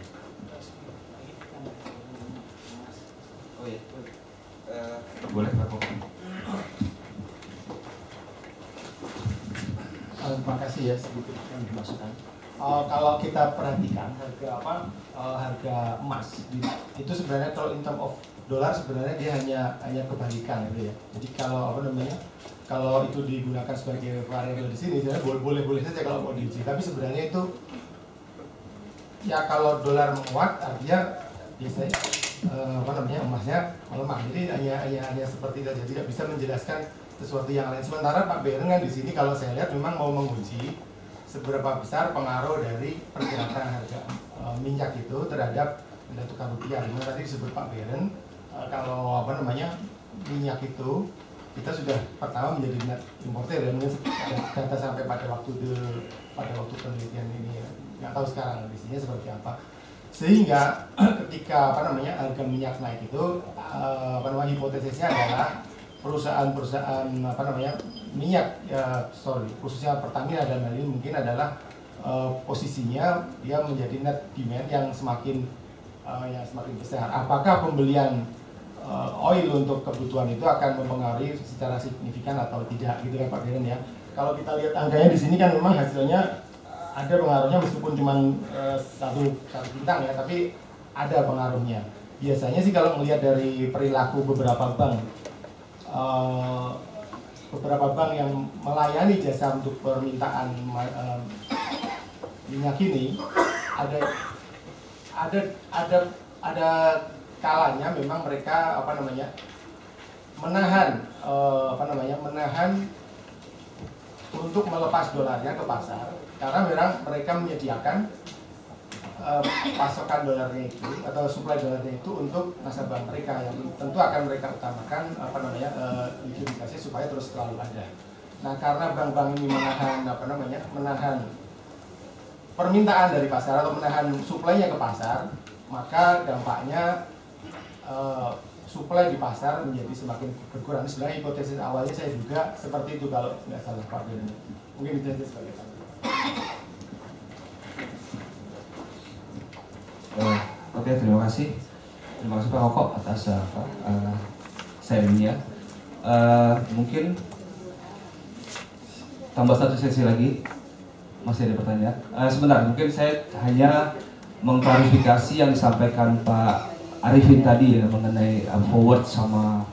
Oh iya, uh, boleh Pak Koko. Uh, terima kasih ya, sedikit yang dimasukkan. Uh, kalau kita perhatikan harga apa uh, harga emas itu sebenarnya kalau in term of dolar sebenarnya dia hanya hanya kebalikan gitu ya. Jadi kalau apa namanya kalau itu digunakan sebagai variabel di sini sebenarnya boleh boleh boleh saja kalau mau diuji. Tapi sebenarnya itu ya kalau dolar menguat artinya biasanya uh, apa namanya emasnya melemah. Jadi hanya hanya hanya seperti itu saja, tidak bisa menjelaskan sesuatu yang lain. Sementara Pak Beren kan di sini kalau saya lihat memang mau menguji seberapa besar pengaruh dari pergerakan harga uh, minyak itu terhadap nilai tukar rupiah. Dimana tadi disebut Pak Beren, uh, kalau apa namanya minyak itu kita sudah pertama menjadi net importer ya, mungkin data sampai pada waktu de, pada waktu penelitian ini ya. Nggak tahu sekarang kondisinya seperti apa. Sehingga ketika apa namanya harga minyak naik itu uh, apa namanya hipotesisnya adalah perusahaan-perusahaan apa namanya minyak ya sorry khususnya Pertamina dalam hal ini mungkin adalah uh, posisinya dia menjadi net demand yang semakin uh, yang semakin besar. Apakah pembelian uh, oil untuk kebutuhan itu akan mempengaruhi secara signifikan atau tidak gitu kan Pak Beren ya. Kalau kita lihat angkanya di sini kan memang hasilnya ada pengaruhnya meskipun cuma uh, satu satu bintang ya, tapi ada pengaruhnya. Biasanya sih kalau melihat dari perilaku beberapa bank Uh, beberapa bank yang melayani jasa untuk permintaan uh, minyak ini ada ada ada ada kalanya memang mereka apa namanya menahan uh, apa namanya menahan untuk melepas dolarnya ke pasar karena memang mereka menyediakan Uh, pasokan dolarnya itu atau suplai dolarnya itu untuk nasabah mereka yang tentu akan mereka utamakan apa namanya uh, likuiditasnya supaya terus selalu ada. Nah karena bank-bank ini menahan apa namanya menahan permintaan dari pasar atau menahan suplainya ke pasar, maka dampaknya uh, suplai di pasar menjadi semakin berkurang. Sebenarnya hipotesis awalnya saya juga seperti itu kalau nggak salah Pak Beren. Mungkin itu saja sebagai contoh. Uh, Oke, okay, terima kasih. Terima kasih Pak Koko atas apa uh, sharingnya. Uh, mungkin tambah satu sesi lagi. Masih ada pertanyaan? Uh, sebentar, mungkin saya hanya mengklarifikasi yang disampaikan Pak Arifin tadi ya mengenai uh, forward sama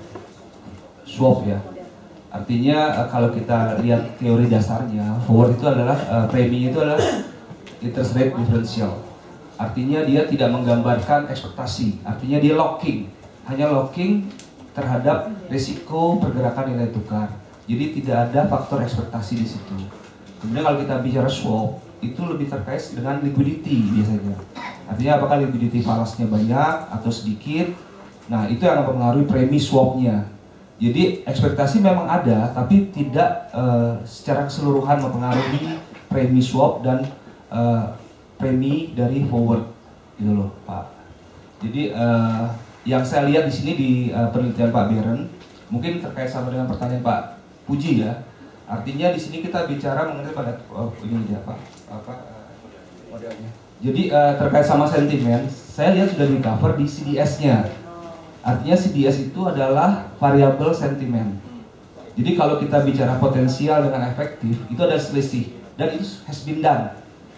swap ya. Artinya uh, kalau kita lihat teori dasarnya, forward itu adalah uh, premi itu adalah interest rate differential. Artinya dia tidak menggambarkan ekspektasi, artinya dia locking, hanya locking terhadap risiko pergerakan nilai tukar. Jadi tidak ada faktor ekspektasi di situ. Kemudian kalau kita bicara swap, itu lebih terkait dengan liquidity biasanya. Artinya apakah liquidity falasnya banyak atau sedikit. Nah itu yang akan mempengaruhi premi swapnya. Jadi ekspektasi memang ada, tapi tidak uh, secara keseluruhan mempengaruhi premi swap dan uh, premi dari forward gitu loh Pak. Jadi uh, yang saya lihat di sini di uh, penelitian Pak Beren mungkin terkait sama dengan pertanyaan Pak Puji ya. Artinya di sini kita bicara mengenai pada oh, ini dia Pak apa uh, modelnya. Jadi uh, terkait sama sentimen, saya lihat sudah di cover di C D S-nya. Artinya C D S itu adalah variabel sentimen. Jadi kalau kita bicara potensial dengan efektif itu ada selisih dan itu has been done.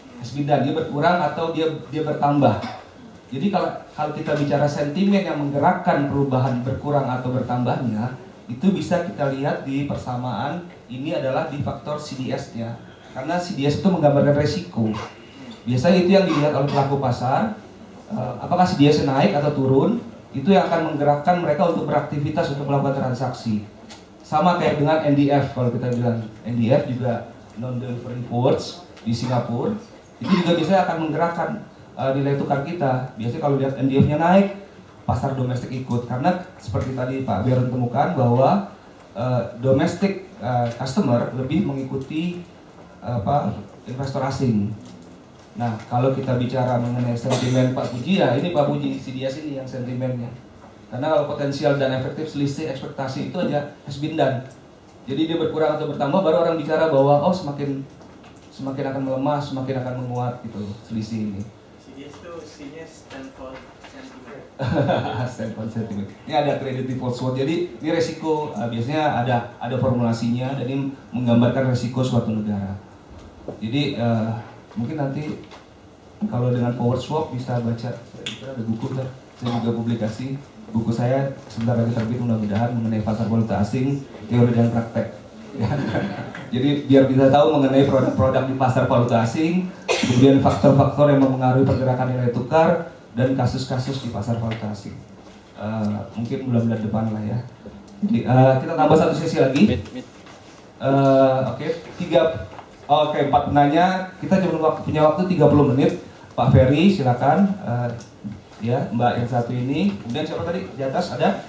Dia berkurang atau dia dia bertambah. Jadi kalau kalau kita bicara sentimen yang menggerakkan perubahan berkurang atau bertambahnya, itu bisa kita lihat di persamaan ini adalah di faktor C D S-nya. Karena C D S itu menggambarkan resiko. Biasanya itu yang dilihat oleh pelaku pasar, apakah C D S naik atau turun, itu yang akan menggerakkan mereka untuk beraktivitas untuk melakukan transaksi. Sama kayak dengan N D F, kalau kita bilang N D F juga non-delivery forwards di Singapura. Itu juga biasanya akan menggerakkan uh, nilai tukar kita. Biasanya kalau lihat N D F-nya naik, pasar domestik ikut. Karena seperti tadi Pak Beren temukan bahwa uh, domestic uh, customer lebih mengikuti uh, apa, investor asing. Nah, kalau kita bicara mengenai sentimen Pak Puji, ya ini Pak Puji, C D S ini yang sentimennya. Karena kalau potensial dan efektif selisih ekspektasi itu aja has been done. Jadi dia berkurang atau bertambah, baru orang bicara bahwa oh semakin semakin akan melemah, semakin akan menguat gitu selisih ini. C D S itu C-nya stand for sentiment. Stand for sentiment. Ini ada credit default swap. Jadi ini resiko uh, biasanya ada ada formulasinya dan ini menggambarkan resiko suatu negara. Jadi uh, mungkin nanti kalau dengan forward swap bisa baca. Itu ada buku kan. Saya juga publikasi buku saya sebentar lagi terbit mudah-mudahan mengenai pasar valuta asing, teori dan praktek. Jadi biar bisa tahu mengenai produk-produk di pasar valuta asing, kemudian faktor-faktor yang mempengaruhi pergerakan nilai tukar dan kasus-kasus di pasar valuta asing. uh, mungkin bulan-bulan depan lah ya. Jadi uh, kita tambah satu sesi lagi. Uh, Oke, okay. tiga, oke okay, empat penanya. Kita cuma punya waktu tiga puluh menit. Pak Ferry, silakan. Uh, ya, Mbak yang satu ini. Kemudian siapa tadi di atas ada?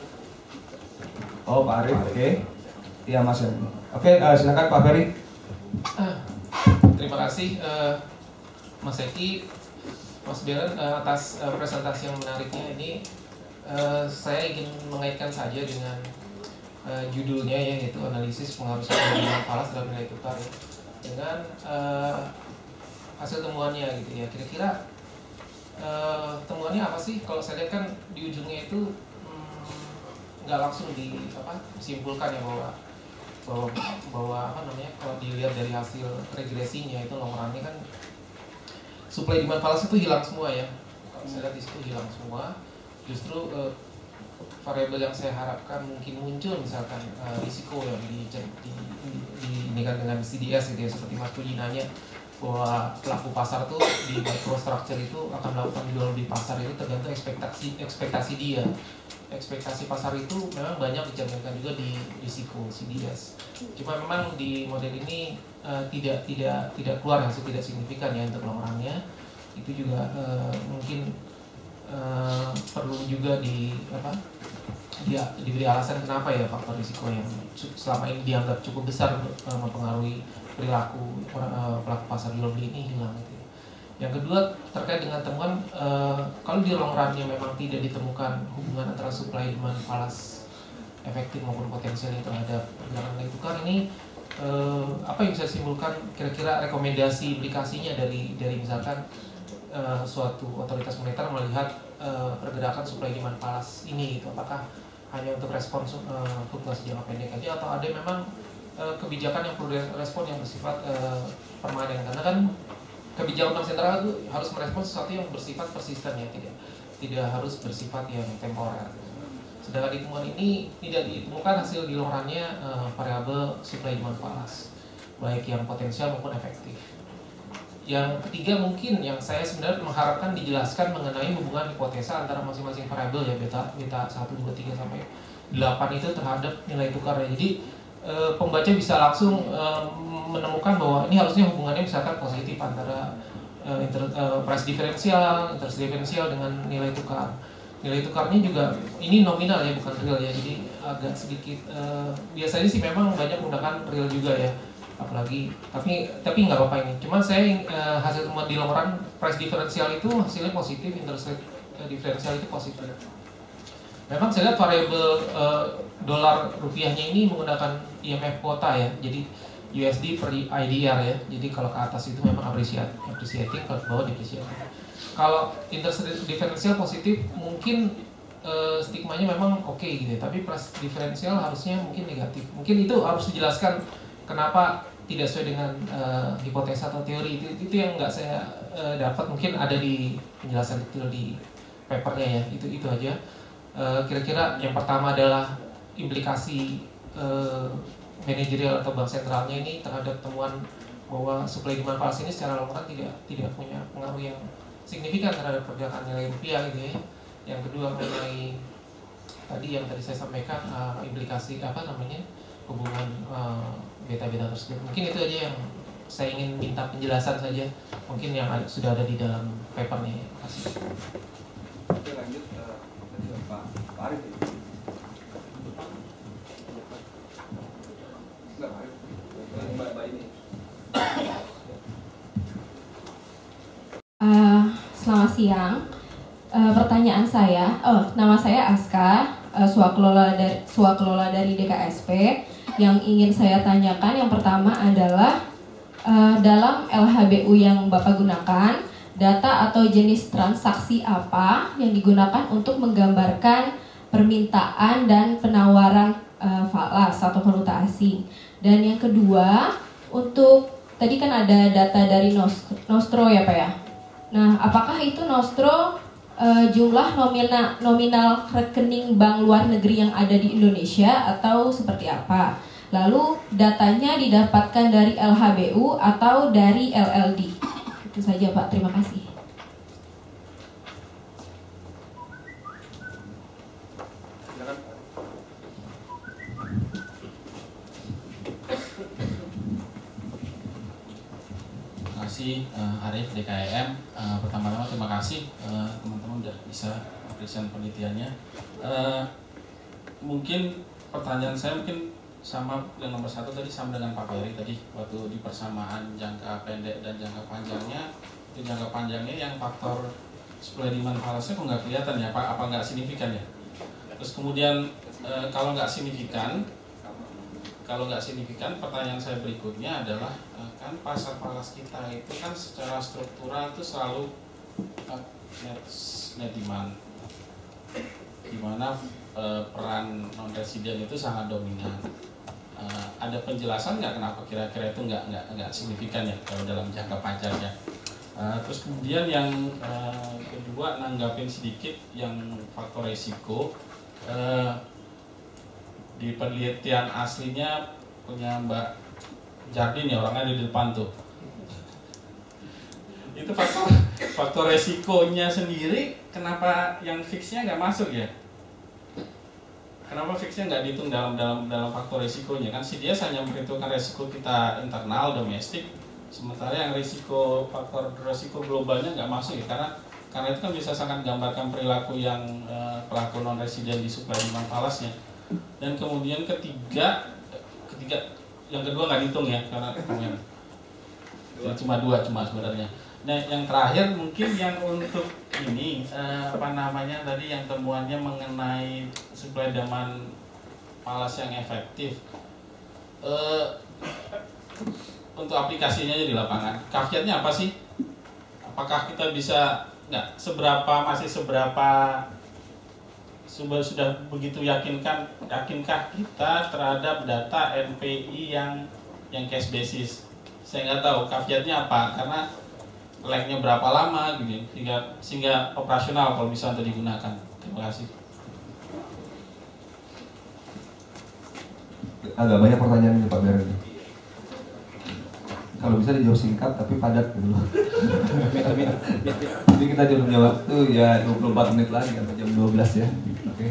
Oh, Pak Arif. Oke. Okay. Iya, Mas. Oke, okay, uh, silakan Pak Ferry. Uh, terima kasih, uh, Mas Eki, Mas Beren, uh, atas uh, presentasi yang menariknya ini. Uh, saya ingin mengaitkan saja dengan uh, judulnya ya, yaitu analisis pengaruh supply demand falas dalam nilai tukar ya, dengan uh, hasil temuannya gitu ya. Kira-kira uh, temuannya apa sih? Kalau saya lihat kan di ujungnya itu nggak hmm, langsung di apa disimpulkan ya bahwa bahwa bahwa apa namanya, kalau dilihat dari hasil regresinya itu longorannya kan supply demand falas itu hilang semua ya. Kalau saya lihat di situ hilang semua. Justru uh, variabel yang saya harapkan mungkin muncul, misalkan uh, risiko yang di, di, di, di ini kan dengan C D S gitu ya, seperti Mas Puji nanya bahwa pelaku pasar tuh di microstructure itu akan melakukan jual beli pasar itu tergantung ekspektasi ekspektasi dia. Ekspektasi pasar itu memang banyak dicerminkan juga di risiko C D S. Cuma memang di model ini uh, tidak tidak tidak keluar hasil tidak signifikan ya untuk longorannya. Itu juga uh, mungkin Uh, perlu juga di apa dia diberi alasan kenapa ya faktor risiko yang selama ini dianggap cukup besar uh, mempengaruhi perilaku uh, pelaku pasar jual beli ini hilang gitu. Yang kedua terkait dengan temuan uh, kalau di long run-nya memang tidak ditemukan hubungan antara supply demand falas efektif maupun potensialnya terhadap pergerakan nilai tukar ini, uh, apa yang bisa disimpulkan kira-kira rekomendasi aplikasinya dari dari misalkan Uh, suatu otoritas moneter melihat uh, pergerakan supply demand falas ini gitu. Apakah hanya untuk respon uh, fluktuasi jangka pendek aja atau ada memang uh, kebijakan yang perlu direspon yang bersifat uh, permanen, karena kan kebijakan bank sentral itu harus merespon sesuatu yang bersifat persisten ya, tidak tidak harus bersifat yang temporer. Sedangkan di temuan ini tidak ditemukan hasil di longorannya uh, variabel supply demand falas baik yang potensial maupun efektif. Yang ketiga mungkin yang saya sebenarnya mengharapkan dijelaskan mengenai hubungan hipotesa antara masing-masing variabel ya, beta beta satu, dua, tiga sampai delapan itu terhadap nilai tukar ya. Jadi e, pembaca bisa langsung e, menemukan bahwa ini harusnya hubungannya misalkan positif antara e, inter, e, price diferensial, interest diferensial dengan nilai tukar. Nilai tukarnya juga ini nominal ya, bukan real ya. Jadi agak sedikit e, biasanya sih memang banyak menggunakan real juga ya. Apalagi tapi tapi nggak apa-apa ini. Cuma saya uh, hasil temuan di longoran price diferensial itu hasilnya positif, interest rate uh, diferensial itu positif. Memang saya lihat variabel uh, dolar rupiahnya ini menggunakan I M F kuota ya. Jadi U S D per I D R ya. Jadi kalau ke atas itu memang appreciating, appreciating kalau ke bawah depreciating. Kalau interest rate diferensial positif mungkin uh, stigmanya memang oke okay, gitu. Tapi price diferensial harusnya mungkin negatif. Mungkin itu harus dijelaskan. Kenapa tidak sesuai dengan uh, hipotesa atau teori itu, itu yang nggak saya uh, dapat, mungkin ada di penjelasan detail di papernya ya, itu itu aja. Uh, kira-kira yang pertama adalah implikasi uh, manajerial atau bank sentralnya ini terhadap temuan bahwa supply demand falas ini secara long run tidak tidak punya pengaruh yang signifikan terhadap pergerakan nilai rupiah gitu ya. Yang kedua mengenai tadi yang tadi saya sampaikan uh, implikasi apa namanya hubungan uh, beta-beta tersebut. Mungkin itu aja yang saya ingin minta penjelasan saja. Mungkin yang ada, sudah ada di dalam papernya. Terima kasih. Oke, lanjut uh, Pak Pak Arif. Enggak, Pak Arif. Mbak Mbak ini. Uh, selamat siang. Uh, pertanyaan saya, oh nama saya Aska, uh, swakelola dari swakelola dari D K S P. Yang ingin saya tanyakan yang pertama adalah uh, dalam L H B U yang Bapak gunakan, data atau jenis transaksi apa yang digunakan untuk menggambarkan permintaan dan penawaran uh, falas atau valuta asing. Dan yang kedua, untuk tadi kan ada data dari Nostro ya Pak ya. Nah, apakah itu Nostro uh, jumlah nominal nominal rekening bank luar negeri yang ada di Indonesia atau seperti apa? Lalu datanya didapatkan dari L H B U atau dari L L D? Itu saja Pak, terima kasih. kasih uh, Arif D K E M. Uh, pertama-tama terima kasih uh, teman-teman udah bisa present penelitiannya. Uh, mungkin pertanyaan saya mungkin sama yang nomor satu tadi, sama dengan Pak Ferry tadi waktu di persamaan jangka pendek dan jangka panjangnya. Itu jangka panjangnya yang faktor supply demand fallacy kok nggak kelihatan ya, apa apa nggak signifikan ya. Terus kemudian uh, kalau nggak signifikan Kalau nggak signifikan, pertanyaan saya berikutnya adalah kan pasar falas kita itu kan secara struktural itu selalu net, net demand, di mana eh, peran non residen itu sangat dominan. Eh, ada penjelasan nggak kenapa kira-kira itu nggak nggak nggak signifikan ya kalau dalam jangka panjangnya? Eh, terus kemudian yang eh, kedua, nanggapin sedikit yang faktor resiko. Eh, Di penelitian aslinya punya Mbak Jardin ya, orangnya di depan tuh. Itu faktor faktor resikonya sendiri, kenapa yang fixnya nggak masuk ya? Kenapa fixnya nggak dihitung dalam dalam dalam faktor resikonya? Kan si dia hanya memperhitungkan resiko kita internal domestik, sementara yang resiko faktor resiko globalnya nggak masuk ya, karena karena itu kan bisa sangat gambarkan perilaku yang eh, pelaku non residen di supply demand fallacy-nya. Dan kemudian ketiga, ketiga yang kedua nggak dihitung ya, karena ya, cuma dua cuma sebenarnya. Nah yang terakhir mungkin yang untuk ini eh, apa namanya tadi yang temuannya mengenai supply demand fallacy yang efektif. Eh, untuk aplikasinya aja di lapangan, caveatnya apa sih? Apakah kita bisa nggak seberapa masih seberapa Sudah, sudah begitu yakinkan yakinkah kita terhadap data N P I yang yang cash basis? Saya nggak tahu caveatnya apa, karena lag-nya berapa lama gitu, sehingga sehingga operasional kalau bisa untuk digunakan. Terima kasih. Agak banyak pertanyaan ini Pak Beren. Kalau bisa dijawab singkat tapi padat gitu loh. Jadi kita cuma punya waktu ya dua puluh empat menit lagi atau jam dua belas ya. Oke.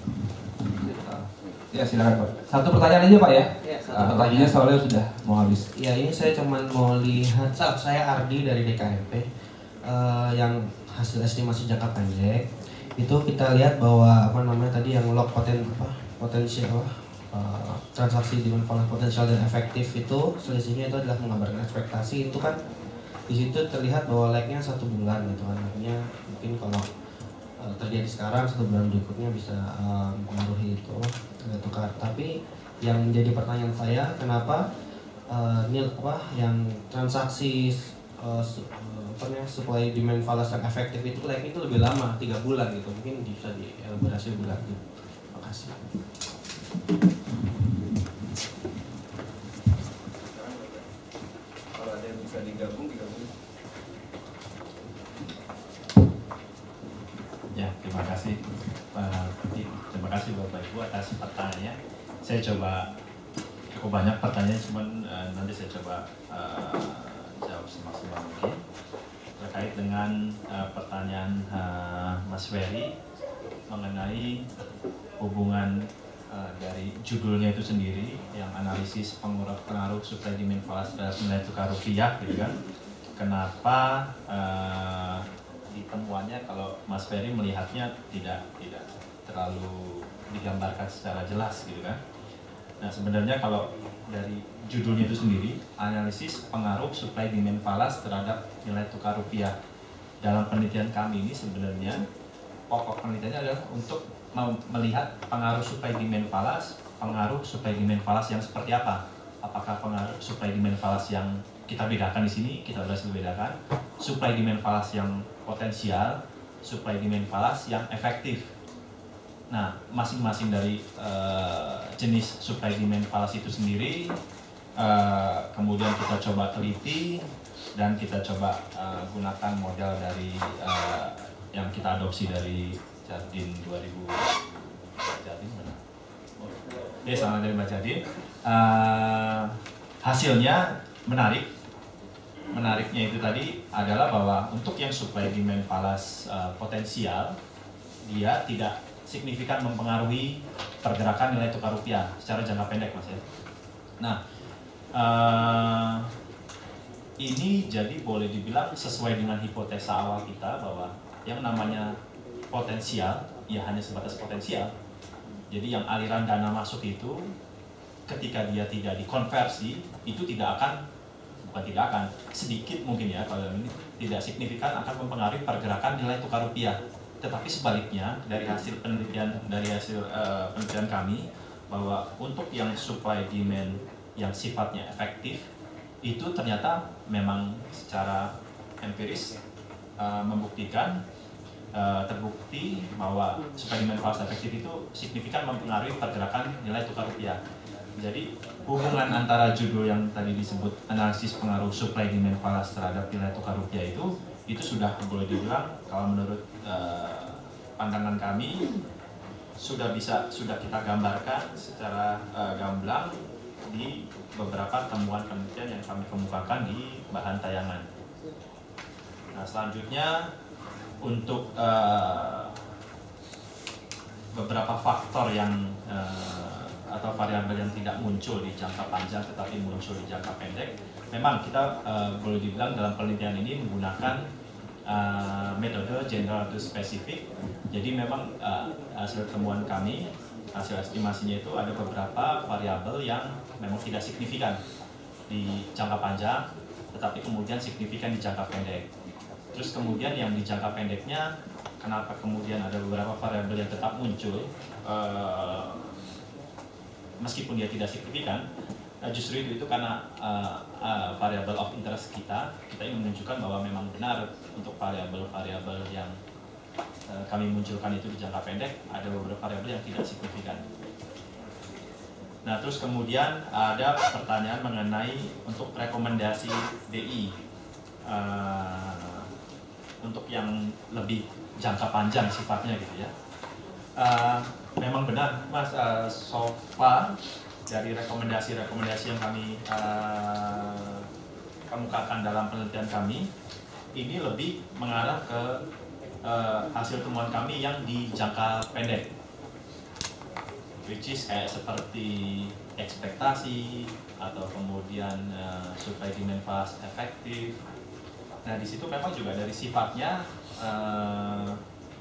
Ya silakan Pak. Satu pertanyaan aja Pak ya. Ya satu nah, pertanyaannya soalnya sudah mau habis. Ya ini saya cuma mau lihat, saya Ardi dari D K M P uh, yang hasil estimasi jangka pendek itu kita lihat bahwa apa namanya tadi yang log poten apa potensial Uh, transaksi demand fallacy potensial dan efektif itu selisihnya itu adalah menggambarkan ekspektasi. Itu kan di situ terlihat bahwa lag-nya satu bulan gitu kan, artinya mungkin kalau uh, terjadi sekarang satu bulan berikutnya bisa uh, mempengaruhi itu nilai tukar. Tapi yang menjadi pertanyaan saya, kenapa uh, nil apa yang transaksi uh, apa namanya supply demand fallacy yang efektif itu lag itu lebih lama, tiga bulan gitu, mungkin bisa dielaborasi lebih lanjut. Terima kasih. Kalau ada yang bisa digabung, digabung. Ya, terima kasih Pak Putih. Terima kasih Bapak Ibu atas pertanyaannya. Saya coba cukup banyak pertanyaan, cuman uh, nanti saya coba uh, jawab semaksimal mungkin terkait dengan uh, pertanyaan uh, Mas Ferry mengenai hubungan Uh, dari judulnya itu sendiri yang analisis pengaruh pengaruh supply demand fallacy terhadap nilai tukar rupiah gitu kan. Kenapa uh, di temuannya kalau Mas Ferry melihatnya tidak tidak terlalu digambarkan secara jelas gitu kan. Nah sebenarnya kalau dari judulnya itu sendiri, analisis pengaruh supply demand fallacy terhadap nilai tukar rupiah, dalam penelitian kami ini sebenarnya pokok penelitiannya adalah untuk melihat pengaruh supply demand fallacy, pengaruh supply demand fallacy yang seperti apa? Apakah pengaruh supply demand fallacy yang kita bedakan di sini, kita berhasil bedakan, supply demand fallacy yang potensial, supply demand fallacy yang efektif. Nah, masing-masing dari uh, jenis supply demand fallacy itu sendiri, uh, kemudian kita coba teliti dan kita coba uh, gunakan model dari uh, yang kita adopsi dari Jardin dua ribu Jardin mana? Oh, ya sama dari Mbak Jardin. Uh, hasilnya menarik. Menariknya itu tadi adalah bahwa untuk yang supply demand fallacy uh, potensial, dia tidak signifikan mempengaruhi pergerakan nilai tukar rupiah secara jangka pendek, Mas ya. Nah, uh, ini jadi boleh dibilang sesuai dengan hipotesa awal kita bahwa yang namanya potensial ya hanya sebatas potensial. Jadi yang aliran dana masuk itu ketika dia tidak dikonversi itu tidak akan, bukan tidak akan, sedikit mungkin ya kalau ini tidak signifikan akan mempengaruhi pergerakan nilai tukar rupiah. Tetapi sebaliknya dari hasil penelitian dari hasil uh, penelitian kami bahwa untuk yang supply demand yang sifatnya efektif itu ternyata memang secara empiris uh, membuktikan uh, terbukti bahwa supply demand falas efektif itu signifikan mempengaruhi pergerakan nilai tukar rupiah. Jadi hubungan antara judul yang tadi disebut analisis pengaruh supply demand falas terhadap nilai tukar rupiah itu itu sudah boleh dibilang kalau menurut uh, pandangan kami sudah bisa sudah kita gambarkan secara uh, gamblang di beberapa temuan penelitian yang kami kemukakan di bahan tayangan. Nah selanjutnya untuk uh, beberapa faktor yang uh, atau variabel yang tidak muncul di jangka panjang tetapi muncul di jangka pendek, memang kita uh, boleh dibilang dalam penelitian ini menggunakan uh, metode general to specific. Jadi memang uh, hasil temuan kami, hasil estimasinya itu ada beberapa variabel yang memang tidak signifikan di jangka panjang, tetapi kemudian signifikan di jangka pendek. Terus kemudian yang di jangka pendeknya, kenapa kemudian ada beberapa variabel yang tetap muncul, uh, meskipun dia tidak signifikan, uh, justru itu itu karena uh, uh, variabel of interest kita, kita ingin menunjukkan bahwa memang benar untuk variabel-variabel yang uh, kami munculkan itu di jangka pendek, ada beberapa variabel yang tidak signifikan. Nah, terus kemudian ada pertanyaan mengenai untuk rekomendasi D I uh, untuk yang lebih jangka panjang sifatnya gitu ya. Uh, memang benar, Mas, uh, so far dari rekomendasi-rekomendasi yang kami uh, kemukakan dalam penelitian kami, ini lebih mengarah ke uh, hasil temuan kami yang di jangka pendek. Which is kayak seperti ekspektasi atau kemudian uh, supply demand falas efektif. Nah di situ memang juga dari sifatnya uh,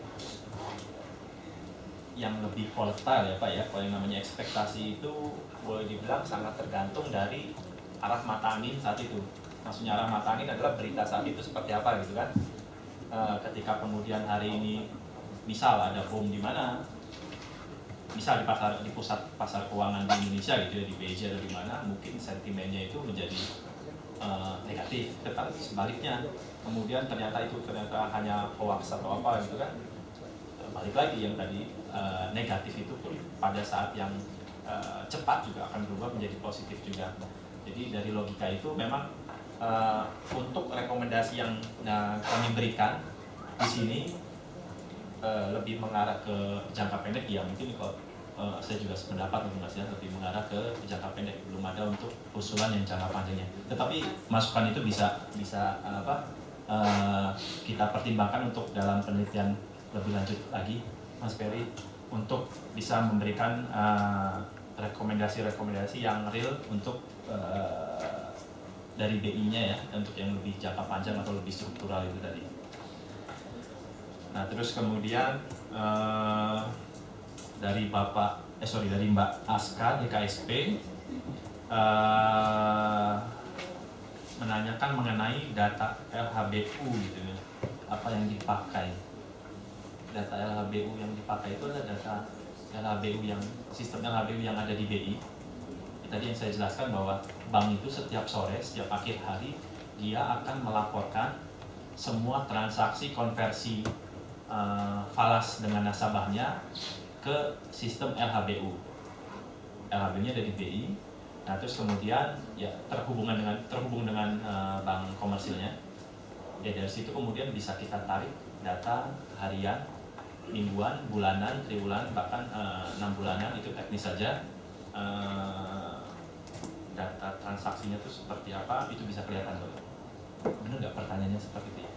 yang lebih volatile ya Pak ya. Kalau yang namanya ekspektasi itu boleh dibilang sangat tergantung dari arah mata angin saat itu. Maksudnya arah mata angin adalah berita saat itu seperti apa gitu kan. Uh, ketika kemudian hari ini misal ada boom di mana, misal di pasar di pusat pasar keuangan di Indonesia gitu ya, di B J atau di mana, mungkin sentimennya itu menjadi uh, negatif. Tetapi sebaliknya kemudian ternyata itu ternyata hanya hoax atau apa gitu kan, balik lagi yang tadi uh, negatif itu pun pada saat yang uh, cepat juga akan berubah menjadi positif juga. Jadi dari logika itu memang uh, untuk rekomendasi yang uh, kami berikan di sini uh, lebih mengarah ke jangka pendek ya, mungkin kalau uh, saya juga sependapat untuk Mas ya, lebih mengarah ke jangka pendek, belum ada untuk usulan yang jangka panjangnya. Tetapi masukan itu bisa bisa uh, apa uh, kita pertimbangkan untuk dalam penelitian lebih lanjut lagi, Mas Ferry, untuk bisa memberikan rekomendasi-rekomendasi uh, yang real untuk uh, dari B I-nya ya, untuk yang lebih jangka panjang atau lebih struktural itu tadi. Nah terus kemudian uh, dari Bapak, eh sorry dari Mbak Aska D K S P uh, menanyakan mengenai data L H B U gitu ya, apa yang dipakai. Data L H B U yang dipakai itu adalah data L H B U yang sistem L H B U yang ada di B I. Tadi yang saya jelaskan bahwa bank itu setiap sore, setiap akhir hari dia akan melaporkan semua transaksi konversi uh, falas dengan nasabahnya ke sistem L H B U. L H B U-nya ada di B I. Nah, terus kemudian ya terhubungan dengan terhubung dengan uh, bank komersilnya. Ya dari situ kemudian bisa kita tarik data harian, mingguan, bulanan, triwulan, bahkan enam uh, bulanan, itu teknis saja. Uh, data transaksinya itu seperti apa, itu bisa kelihatan Bapak. Benar nggak pertanyaannya seperti itu?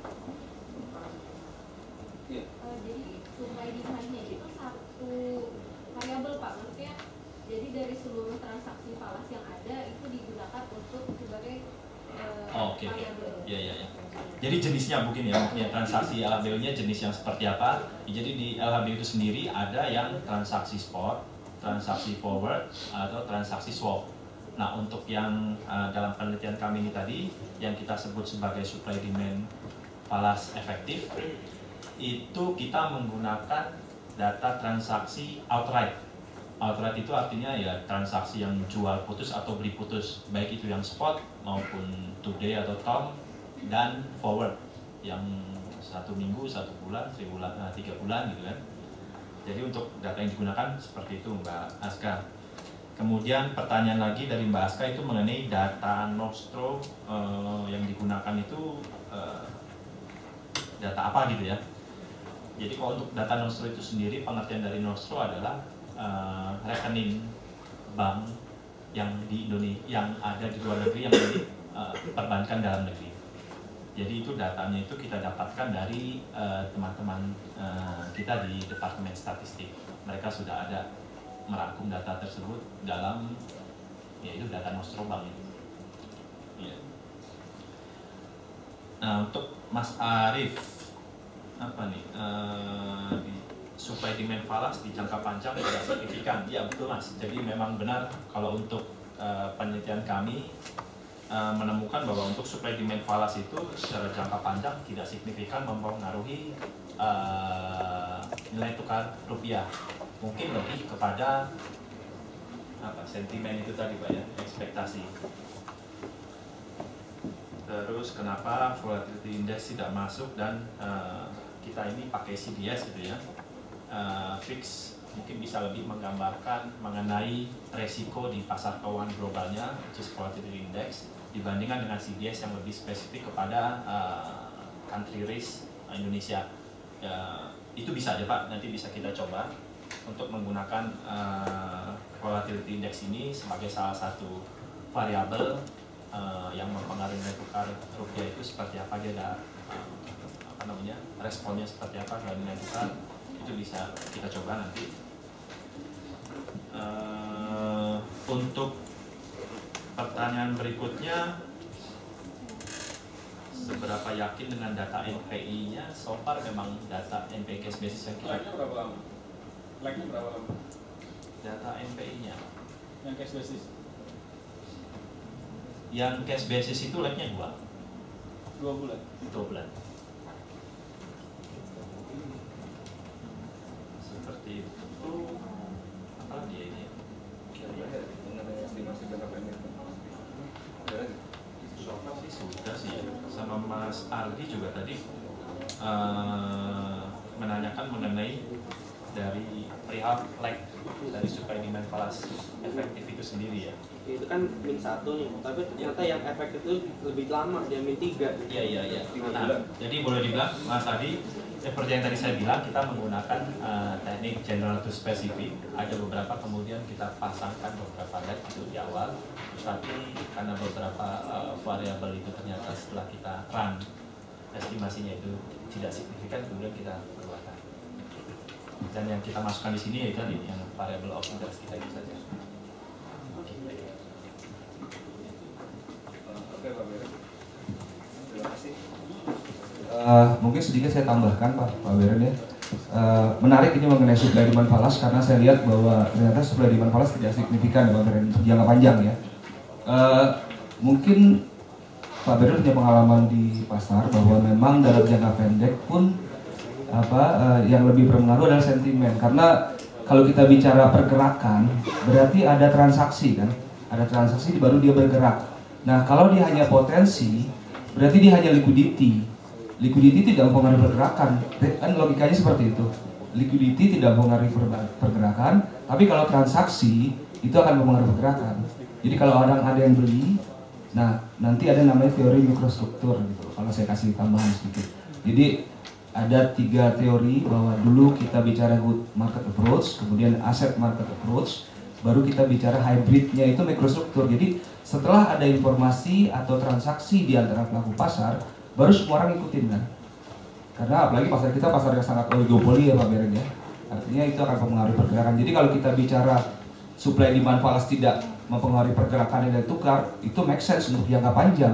Ya. Uh, jadi supply demand-nya itu satu variabel Pak, maksudnya jadi dari seluruh transaksi falas yang ada itu digunakan untuk sebagai Oh, oke, oke. Ya, ya, ya. Jadi jenisnya mungkin ya, mungkin ya transaksi L H B U-nya jenis yang seperti apa. Jadi di L H B U itu sendiri ada yang transaksi spot, transaksi forward, atau transaksi swap. Nah, untuk yang uh, dalam penelitian kami ini tadi, yang kita sebut sebagai supply demand falas efektif, itu kita menggunakan data transaksi outright. Outright itu artinya ya transaksi yang jual putus atau beli putus, baik itu yang spot maupun today atau tom, dan forward yang satu minggu, satu bulan, tiga bulan, nah, tiga bulan gitu kan. Jadi untuk data yang digunakan seperti itu Mbak Aska. Kemudian pertanyaan lagi dari Mbak Aska itu mengenai data Nostro uh, yang digunakan itu uh, data apa gitu ya. Jadi kalau untuk data Nostro itu sendiri, pengertian dari Nostro adalah uh, rekening bank yang di Indonesia, yang ada di luar negeri yang diperbankan uh, dalam negeri. Jadi itu datanya itu kita dapatkan dari teman-teman uh, uh, kita di Departemen Statistik. Mereka sudah ada merangkum data tersebut dalam yaitu data Nostro Bank itu. Ya. Nah, untuk Mas Arief apa nih uh, di supply demand falas di jangka panjang tidak signifikan. Ya betul Mas. Jadi memang benar kalau untuk uh, penelitian kami uh, menemukan bahwa untuk supply demand falas itu secara jangka panjang tidak signifikan mempengaruhi uh, nilai tukar rupiah. Mungkin lebih kepada apa sentimen itu tadi Pak ya, ekspektasi. Terus kenapa volatility index tidak masuk dan uh, kita ini pakai C D S gitu ya, uh, fix mungkin bisa lebih menggambarkan mengenai resiko di pasar keuangan globalnya, which is volatility index, dibandingkan dengan C D S yang lebih spesifik kepada uh, country risk Indonesia. Uh, itu bisa aja Pak, nanti bisa kita coba untuk menggunakan uh, volatility index ini sebagai salah satu variabel uh, yang mempengaruhi nilai tukar rupiah itu seperti apa dia ada uh, apa namanya responnya seperti apa dari nilai tukar, itu bisa kita coba nanti. Uh, untuk pertanyaan berikutnya, seberapa yakin dengan data N P I-nya? So far memang data N P I cash basis yang kita berapa lama? Lagi berapa lama? Data N P I-nya yang cash basis? Yang cash basis itu lagnya dua Dua bulan? Dua bulan Seperti itu. Apa lagi ya ini? Mengenai estimasi jangka pendek. Soalnya sih sudah sih ya. Sama Mas Ardi juga tadi uh, menanyakan mengenai dari perihal lag dari supply demand falas efektif itu sendiri ya. Itu kan min satu nih, tapi ternyata yang efektif itu lebih lama, dia min tiga. Iya iya iya. Nah, jadi boleh dibilang Mas Adi, seperti yang tadi saya bilang, kita menggunakan uh, teknik general to specific. Ada beberapa kemudian kita pasangkan beberapa lag itu di awal, tapi karena beberapa uh, variabel itu ternyata setelah kita run estimasinya itu tidak signifikan, kemudian kita keluarkan. Dan yang kita masukkan di sini yaitu tadi yang variable of interest kita itu saja. Oke Pak Beren, terima kasih. Uh, mungkin sedikit saya tambahkan Pak Pak Beren ya. Uh, menarik ini mengenai supply demand falas karena saya lihat bahwa ternyata supply demand falas tidak signifikan Pak Beren untuk jangka panjang ya. Uh, mungkin Pak Beren punya pengalaman di pasar bahwa memang dalam jangka pendek pun apa uh, yang lebih berpengaruh adalah sentimen, karena kalau kita bicara pergerakan berarti ada transaksi kan, ada transaksi baru dia bergerak. Nah kalau dia hanya potensi berarti dia hanya liquidity, liquidity tidak mempengaruhi pergerakan, kan logikanya seperti itu. Liquidity tidak mempengaruhi pergerakan, tapi kalau transaksi itu akan mempengaruhi pergerakan. Jadi kalau orang ada yang beli, nah nanti ada namanya teori mikrostruktur gitu. Kalau saya kasih tambahan sedikit, jadi ada tiga teori bahwa dulu kita bicara good market approach, kemudian asset market approach, baru kita bicara hybridnya itu mikrostruktur. Jadi setelah ada informasi atau transaksi di antara pelaku pasar, baru semua orang ikutin kan. Karena apalagi pasar kita pasar yang sangat oligopoli ya Pak Beren ya. Artinya itu akan mempengaruhi pergerakan. Jadi kalau kita bicara supply demand falas tidak mempengaruhi pergerakan nilai tukar, itu make sense untuk jangka panjang.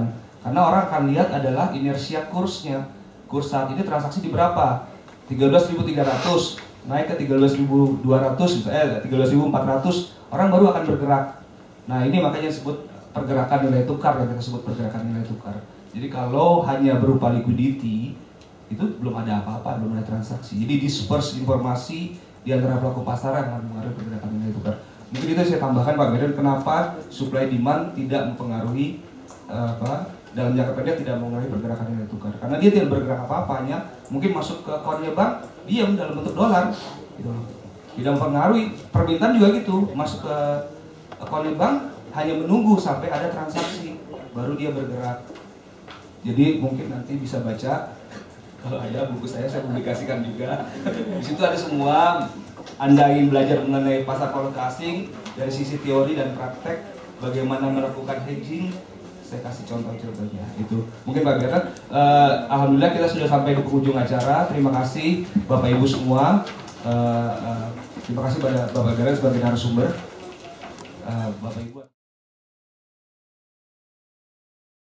Karena orang akan lihat adalah inersia kursnya. Kurs saat ini transaksi di berapa? tiga belas ribu tiga ratus naik ke tiga belas ribu dua ratus, eh tiga belas ribu empat ratus, orang baru akan bergerak. Nah, ini makanya disebut pergerakan nilai tukar, yang kita sebut pergerakan nilai tukar. Jadi kalau hanya berupa liquidity, itu belum ada apa-apa, belum ada transaksi. Jadi disperse informasi di antara pelaku pasar yang akan mempengaruhi pergerakan nilai tukar. Mungkin itu saya tambahkan Pak Medan, kenapa supply demand tidak mempengaruhi uh, apa dalam jangka pendek tidak mempengaruhi pergerakan nilai tukar. Karena dia tidak bergerak apa-apanya, mungkin masuk ke account-nya bank, diam dalam bentuk dolar, gitu. Tidak mempengaruhi. Permintaan juga gitu, masuk ke account-nya bank, hanya menunggu sampai ada transaksi, baru dia bergerak. Jadi mungkin nanti bisa baca, kalau ada buku saya, saya publikasikan juga. Di situ ada semua. Anda ingin belajar mengenai pasar valuta asing dari sisi teori dan praktek, bagaimana melakukan hedging, saya kasih contoh-contohnya. Itu mungkin Pak Gerard. Uh, Alhamdulillah kita sudah sampai di penghujung acara. Terima kasih Bapak Ibu semua. Uh, uh, terima kasih pada Bapak Gerard sebagai narasumber. Uh, Bapak Ibu.